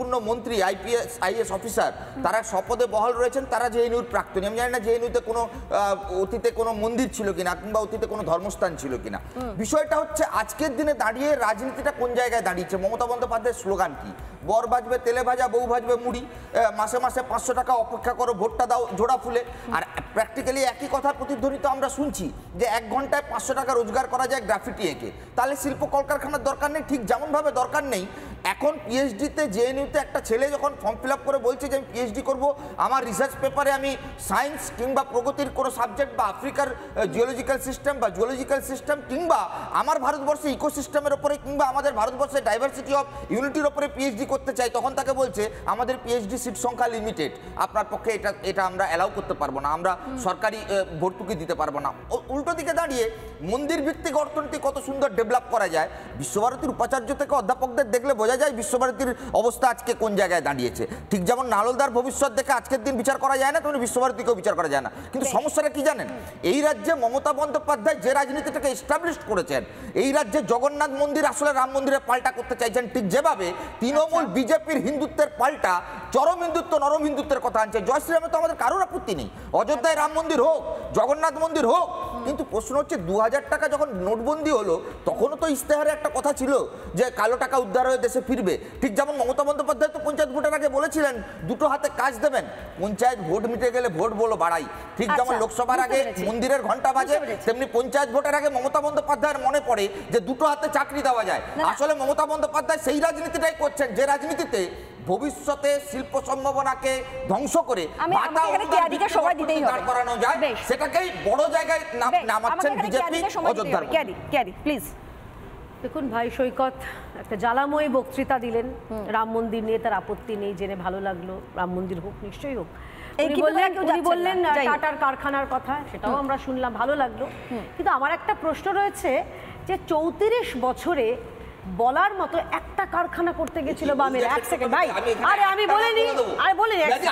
গুরুত্বপূর্ণ মন্ত্রী আইপিএস আইএস অফিসার তারা শপথে বহাল রয়েছেন, তারা জেএনইউর প্রাক্তনী। আমি জানি না জেএনইউতে কোনো অতীতে কোনো মন্দির ছিল কিনা কিংবা অতীতে কোনো ধর্মস্থান ছিল কিনা। বিষয়টা হচ্ছে আজকের দিনে দাঁড়িয়ে রাজনীতিটা কোন জায়গায় দাঁড়িয়েছে? মমতা বন্দ্যোপাধ্যায়ের স্লোগান কি? বর ভাজবে তেলে ভাজা, বউ ভাজবে মুড়ি, মাসে মাসে পাঁচশো টাকা অপেক্ষা করো, ভোটটা দাও জোড়া ফুলে। আর প্র্যাকটিক্যালি একই কথার প্রতিধ্বনিত আমরা শুনছি যে এক ঘন্টায় পাঁচশো টাকা রোজগার করা যায় গ্রাফিটি এঁকে। তাহলে শিল্প কলকারখানার দরকার নেই, ঠিক যেমনভাবে দরকার নেই এখন পিএইচডিতে জেএনইউতে একটা ছেলে যখন ফর্ম ফিল আপ করে বলছে যে আমি পিএইচডি করবো, আমার রিসার্চ পেপারে আমি সায়েন্স কিংবা প্রগতির কোনো সাবজেক্ট বা আফ্রিকার জিওলজিক্যাল সিস্টেম বা জিওলজিক্যাল সিস্টেম কিংবা আমার ভারতবর্ষে ইকোসিস্টেমের ওপরে কিংবা আমাদের ভারতবর্ষের ডাইভার্সিটি অফ ইউনিটির ওপরে পিএইচডি করতে চাই, তখন তাকে বলছে আমাদের পিএইচডি সিট সংখ্যা লিমিটেড, আপনার পক্ষে এটা এটা আমরা অ্যালাউ করতে পারবো না, আমরা সরকারি ভর্তুকি দিতে পারবো না। উল্টো দিকে দাঁড়িয়ে মন্দির ভিত্তিক অর্থনীতি কত সুন্দর ডেভেলপ করা যায়। বিশ্বভারতীর উপাচার্য থেকে অধ্যাপকদের দেখলে বোঝা যায় বিশ্বভারতীর অবস্থা আজকে কোন জায়গায় দাঁড়িয়েছে। ঠিক যেমন নালন্দার ভবিষ্যৎ দেখে আজকের দিন বিচার করা যায় না, তেমনি বিশ্বভারতীকেও বিচার করা যায় না। কিন্তু সমস্যাটা কি জানেন? এই রাজ্যে মমতা বন্দ্যোপাধ্যায় যে রাজনীতিটাকে এস্টাবলিশ করেছেন, এই রাজ্যে জগন্নাথ মন্দির আসলে রাম মন্দিরে পাল্টা করতে চাইছেন, ঠিক যেভাবে তৃণমূল বিজেপির হিন্দুত্বের পাল্টা চরম হিন্দুত্ব নরম হিন্দুত্বের কথা আনছে। জয় শ্রীরামে তো আমাদের কারোর আপত্তি নেই, অযোধ্যায় রাম মন্দির হোক, জগন্নাথ মন্দির হোক, কিন্তু প্রশ্ন হচ্ছে দু হাজার টাকা যখন নোটবন্দি হলো তখনও তো ইস্তেহারে একটা কথা ছিল যে কালো টাকা উদ্ধার হয়ে দেশে ফিরবে। ঠিক যেমন মমতা বন্দ্যোপাধ্যায় তো পঞ্চায়েত ভোটের আগে বলেছিলেন দুটো হাতে কাজ দেবেন, পঞ্চায়েত ভোট মিটে গেলে ভোট বলো বাড়াই। ঠিক যেমন লোকসভার আগে মন্দিরের ঘন্টা বাজে, তেমনি পঞ্চায়েত ভোটের আগে মমতা বন্দ্যোপাধ্যায়ের মনে পড়ে যে দুটো হাতে চাকরি দেওয়া যায়। আসলে মমতা বন্দ্যোপাধ্যায় সেই রাজনীতিটাই করছেন যে রাজনীতিতে ভবিষ্যতে শিল্প সম্ভাবনাকে ধ্বংস করে করানো যায়, সেটাকেই বড় জায়গায় নামাচ্ছেন বিজেপি অযোধ্যার। প্লিজ দেখুন ভাই সৈকত একটা জ্বালাময় বক্তৃতা দিলেন রাম মন্দির নিয়ে, তার আপত্তি নেই, জেনে ভালো লাগলো, রাম মন্দির হোক, নিশ্চয়ই হোক। উনি বললেন টাটার কারখানার কথা, সেটাও আমরা শুনলাম, ভালো লাগলো। কিন্তু আমার একটা প্রশ্ন রয়েছে যে চৌত্রিশ বছরে বলার মতো একটা কারখানা করতে গেছিল বামের। এক সেকেন্ড ভাই, আরে আমি বলিনি, আরে বলিনি, এক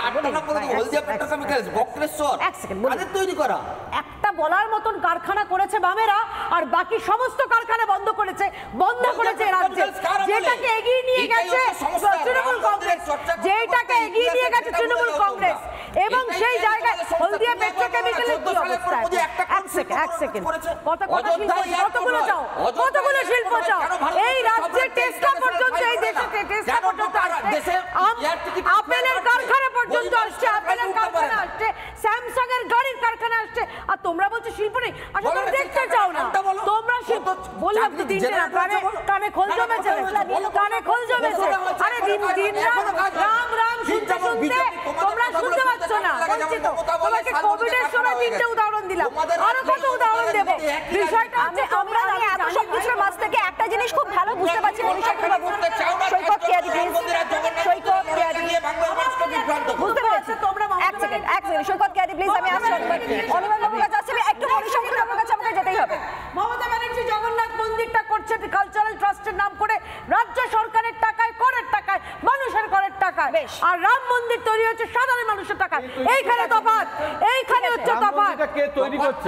সেকেন্ড তৈরি করা একটা বলার মতন কারখানা করেছে বামেরা, আর বাকি সমস্ত কারখানা বন্ধ করেছে, বন্ধ করেছে রাজ্যে। যেটাকে এগিয়ে নিয়ে গেছে তৃণমূল কংগ্রেস, যেটাকে এগিয়ে নিয়ে গেছে তৃণমূল কংগ্রেস, এবং সেই জায়গায় হলদিয়া পেট্রোকেমিক্যালের কি অবস্থা? এক সেকেন্ড এক সেকেন্ড কত কত শিল্প, কতগুলো চাও, কতগুলো শিল্প চাও? এই রাজ্যে টেসলা পর্যন্ত, এই দেশে টেসলা পর্যন্ত আসছে, আপেলের কারখানা পর্যন্ত আসছে, আপেলের কারখানা আসছে, স্যামসাং এর গাড়ির কারখানা আসছে, আর তোমরা বলছো শিল্প নেই। আচ্ছা তোমরা দেখতে চাও না, তোমরা শিল্প বললাম তো তিনটে না, কানে কানে খোল জমেছে, কানে খোল জমেছে। আরে দিন দিন রাম রাম শুনতে শুনতে তোমরা শুনতে পাচ্ছ না। বলছি তো তোমাকে কোভিডের সময় তিনটে উদাহরণ দিলাম, আরো কত উদাহরণ দেব। বিষয়টা হচ্ছে আমরা এত সব কিছুর মাঝ থেকে একটা জিনিস খুব ভালো বুঝতে পারছি। সৈকত কেয়ারি প্লিজ, সৈকত কেয়ারি বুঝতে পেরেছি তোমরা। এক সেকেন্ড এক সেকেন্ড সৈকত কেয়ারি প্লিজ, আমি আসছি অনির্বাণ বাবুর কাছে আসছি, একটু মণিশঙ্কর বাবুর কাছে আমাকে যেতেই হবে। মমতা ব্যানার্জি জগন্নাথ মন্দিরটা করছে কালচারাল ট্রাস্টের নাম করে, রাজ্য সরকারের টাকায়, করের টাকায়, মানুষের করের টাকায়, আর রাম মন্দির তৈরি হচ্ছে সাধারণ মানুষের টাকায়। এইখানে তফাৎ, এইখানে হচ্ছে তফাৎ। কে তৈরি করছে?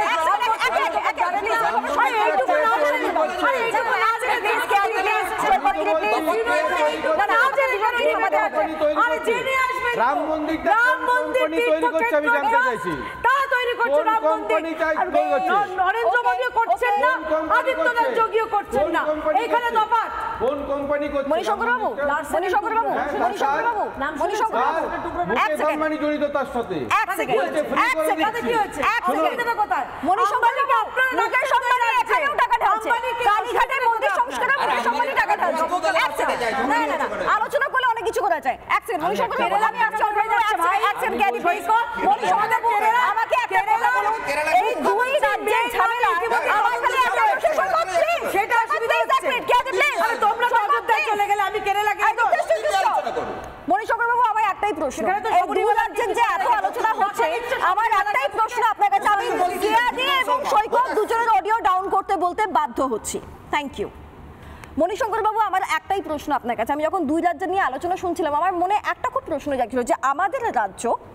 রাম মন্দির রাম মন্দির তৈরি করছে, আমি জানতে চাইছি তারা তৈরি করছে রাম মন্দির। নরেন্দ্র মোদী করছেন না, আদিত্যনাথ যোগীও করছেন না, এইখানে তফাৎ। কোন কোম্পানি করছে? মণিশঙ্কর বাবু, মণিশঙ্কর বাবু, মণিশঙ্কর বাবু, মণিশঙ্কর বাবু, এক সেকেন্ড কোম্পানি জড়িত তার সাথে। এক সেকেন্ড এক সেকেন্ড কি হচ্ছে? এক সেকেন্ড কথা, মণিশঙ্কর বাবু মুকেশ আম্বানি এখানেও টাকা ঢালছে, কালীঘাটে মন্দির সংস্কারে মুকেশ আম্বানি টাকা ঢালছে। এক সেকেন্ড, না না না, আলোচনা করলে অনেক কিছু করা যায়। এক সেকেন্ড মণিশঙ্কর বাবু, আমি আসছি অলরেডি যাচ্ছে ভাই। এক সেকেন্ড ক্যারি প্লিজ, মণিশঙ্কর বাবু আমাকে একটা কথা বলুন। এই দুই রাজ্যের ঝামেলা আমার খালি একটা প্রশ্ন করছি, সেটা অসুবিধা হচ্ছে। ক্যারি প্লিজ, আরে তোমরা তো অযোধ্যায় চলে গেলে, আমি কেরালা গিয়ে তো মণিশঙ্কর বাবু আমার একটাই প্রশ্ন, এই দুই রাজ্যের যে এত আলোচনা হচ্ছে, আমার একটাই প্রশ্ন আপনার কাছে, আমি কেয়ারি এবং সৈকত দুজনের অডিও ডাউন করতে বলতে বাধ্য হচ্ছি। Thank you. মণিশঙ্কর বাবু আমার একটাই প্রশ্ন আপনার কাছে, আমি যখন দুই রাজ্য নিয়ে আলোচনা শুনছিলাম আমার মনে একটা খুব প্রশ্ন জাগছিল যে আমাদের রাজ্য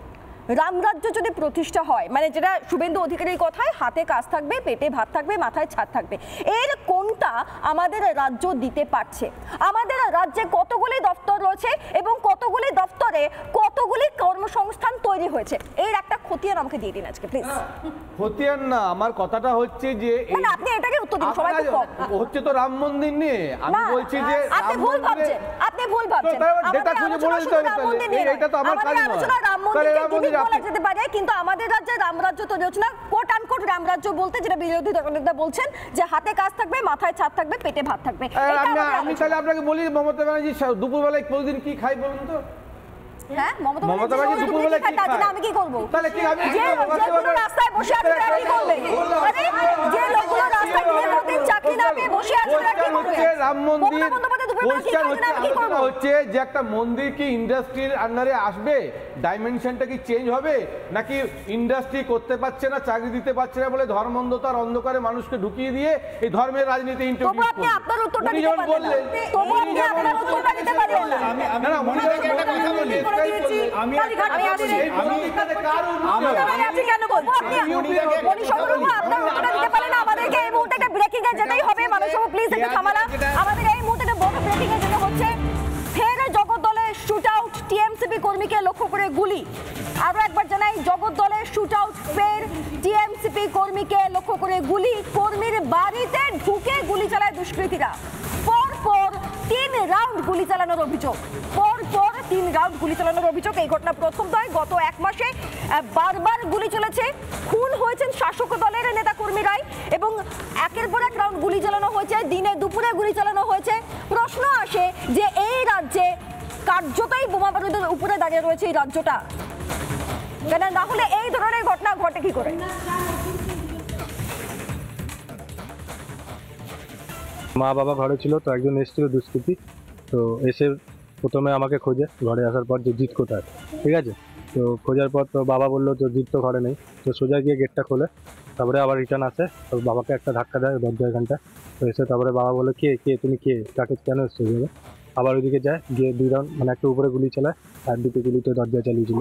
রামরাজ্য যদি প্রতিষ্ঠা হয়, মানে যেটা শুভেন্দু অধিকারীর কথায় হাতে কাজ থাকবে, পেটে ভাত থাকবে, মাথায় ছাদ থাকবে, এর কোনটা আমাদের রাজ্য দিতে পারছে? আমাদের রাজ্যে কতগুলি দপ্তর রয়েছে এবং কতগুলি দপ্তরে কতগুলি কর্মসংস্থান তৈরি হয়েছে, এর একটা খতিয়ান আমাকে দিয়ে দিন আজকে প্লিজ। খতিয়ান না, আমার কথাটা হচ্ছে যে মানে আপনি এটাকে উত্তর দিন, সবাই খুব কম হচ্ছে তো রাম মন্দির নিয়ে আমি বলছি যে আপনি ভুল ভাবছেন, আপনি ভুল ভাবছেন। ডেটা খুঁজে বলে দিতে হবে, তাহলে এটা তো আমার কাজ নয়। আলোচনা রাম মন্দিরকে গিমিক বলা যেতে পারে, কিন্তু আমাদের রাজ্যে রামরাজ্য তৈরি হচ্ছে না। কোট আনকোট রামরাজ্য বলতে যেটা বিরোধী দলনেতা বলছেন যে হাতে কাজ থাকবে, মাথায় ছাদ থাকবে, পেটে ভাত থাকবে। আমি তাহলে আপনাকে বলি, মমতা ব্যানার্জি দুপুরবেলায় প্রতিদিন কি খাই বলুন তো? হ্যাঁ, মমতা ব্যানার্জি দুপুরবেলা কি খায়, আমি কি করব? তাহলে কি আমি যে লোকগুলো রাস্তায় বসে আছে তারা কি করবে? আরে যে লোকগুলো রাস্তায় দিনের পর দিন চাকরি না পেয়ে বসে আছে তারা কি করবে? রাম মন্দির কোশ্চেন হচ্ছে যে একটা মন্দির কি ইন্ডাস্ট্রির আন্ডারে আসবে? ডাইমেনশনটা কি চেঞ্জ হবে, নাকি ইন্ডাস্ট্রি করতে পারছে না, চাকরি দিতে পারছে না বলে ধর্মান্ধতার অন্ধকারে মানুষকে ঢুকিয়ে দিয়ে এই ধর্মের রাজনীতি ইন্ট্রোডিউস করবে? আপনি আপনার উত্তরটা দিতে পারলেন না। তবু আপনি আপনার উত্তরটা দিতে পারলেন না। আমি না না মনে একটা কথা বলি, আমি আমি আসছি, আমি এখানে কার আমি আছি কেন বলবো? আপনি মনি সবরূপ আপনার উত্তরটা দিতে পারলেন না। আমাদেরকে এই মুহূর্তে একটা ব্রেকিং এ যেতেই হবে। মানুষ প্লিজ একটু থামালা। আমাদের এই মুহূর্তে একটা বড় ব্রেকিং এ যেতে হচ্ছে। ফের জগদ্দলের শুট আউট, টিএমসিপি কর্মীকে লক্ষ্য করে গুলি। আরো একবার জানাই, জগদ্দলের শুট আউট, ফের টিএমসিপি কর্মীকে লক্ষ্য করে গুলি। কর্মীর বাড়িতে ঢুকে গুলি চালায় দুষ্কৃতীরা। পর পর তিন রাউন্ড গুলি চালানোর অভিযোগ, পর পর তিন রাউন্ড গুলি চালানোর অভিযোগ। এই ঘটনা প্রথম নয়, গত এক মাসে বারবার গুলি চলেছে। খুন হয়েছেন শাসক দলের নেতা কর্মীরাই এবং একের পর এক রাউন্ড গুলি চালানো হয়েছে, দিনে দুপুরে গুলি চালানো হয়েছে। প্রশ্ন আসে যে এই রাজ্যে কার্যতই বোমা বারুদের উপরে দাঁড়িয়ে রয়েছে এই রাজ্যটা, কেন না হলে এই ধরনের ঘটনা ঘটে কি করে? মা বাবা ঘরে ছিল, তো একজন এসেছিল দুষ্কৃতী, তো এসে প্রথমে আমাকে খোঁজে। ঘরে আসার পর যে জিৎ কোথায়, ঠিক আছে, তো খোঁজার পর তো বাবা বললো তো জিৎ তো ঘরে নেই, তো সোজা গিয়ে গেটটা খোলে, তারপরে আবার রিটার্ন আসে, তো বাবাকে একটা ধাক্কা দেয় দরজা এখানটা, তো এসে তারপরে বাবা বলে কে কে তুমি কে, তাকে কেন এসছো যাবে, আবার ওইদিকে যায়, গিয়ে দুই রাউন্ড মানে একটা উপরে গুলি চালায় আর দুটো গুলিতে দরজা চালিয়েছিল।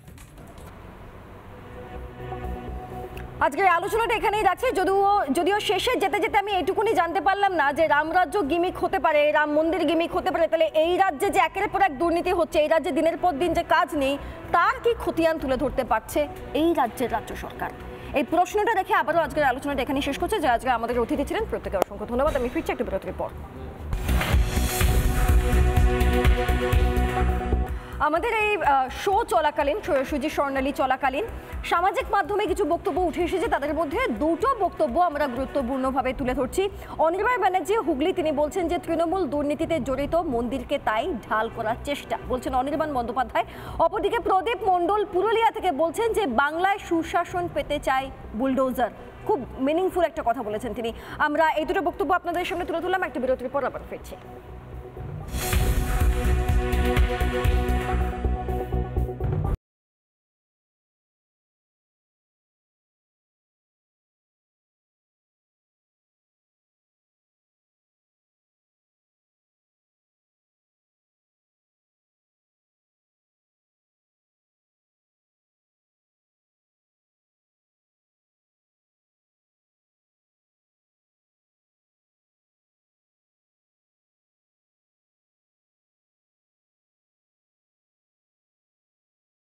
আজকের আলোচনাটা এখানেই রাখছি। যদিও যদিও শেষে যেতে যেতে আমি এটুকুনি জানতে পারলাম না যে রামরাজ্য গিমিক হতে পারে, রাম মন্দির গিমিক হতে পারে, তাহলে এই রাজ্যে যে একের পর এক দুর্নীতি হচ্ছে, এই রাজ্যে দিনের পর দিন যে কাজ নেই, তার কি খতিয়ান তুলে ধরতে পারছে এই রাজ্যের রাজ্য সরকার? এই প্রশ্নটা রেখে আবারও আজকের আলোচনাটা এখানেই শেষ করছে। যে আজকে আমাদের অতিথি ছিলেন, প্রত্যেকে অসংখ্য ধন্যবাদ। আমি ফিরছি একটু বিরতির পর। আমাদের এই শো চলাকালীন, সুজি স্বর্ণালী চলাকালীন সামাজিক মাধ্যমে কিছু বক্তব্য উঠে এসেছে, তাদের মধ্যে দুটো বক্তব্য আমরা গুরুত্বপূর্ণভাবে তুলে ধরছি। অনির্বাণ ব্যানার্জি হুগলি, তিনি বলছেন যে তৃণমূল দুর্নীতিতে জড়িত, মন্দিরকে তাই ঢাল করার চেষ্টা, বলছেন অনির্বাণ বন্দ্যোপাধ্যায়। অপরদিকে প্রদীপ মণ্ডল পুরুলিয়া থেকে বলছেন যে বাংলায় সুশাসন পেতে চায় বুলডোজার। খুব মিনিংফুল একটা কথা বলেছেন তিনি। আমরা এই দুটো বক্তব্য আপনাদের সামনে তুলে ধরলাম। একটা বিরতির পর আবার ফিরছি।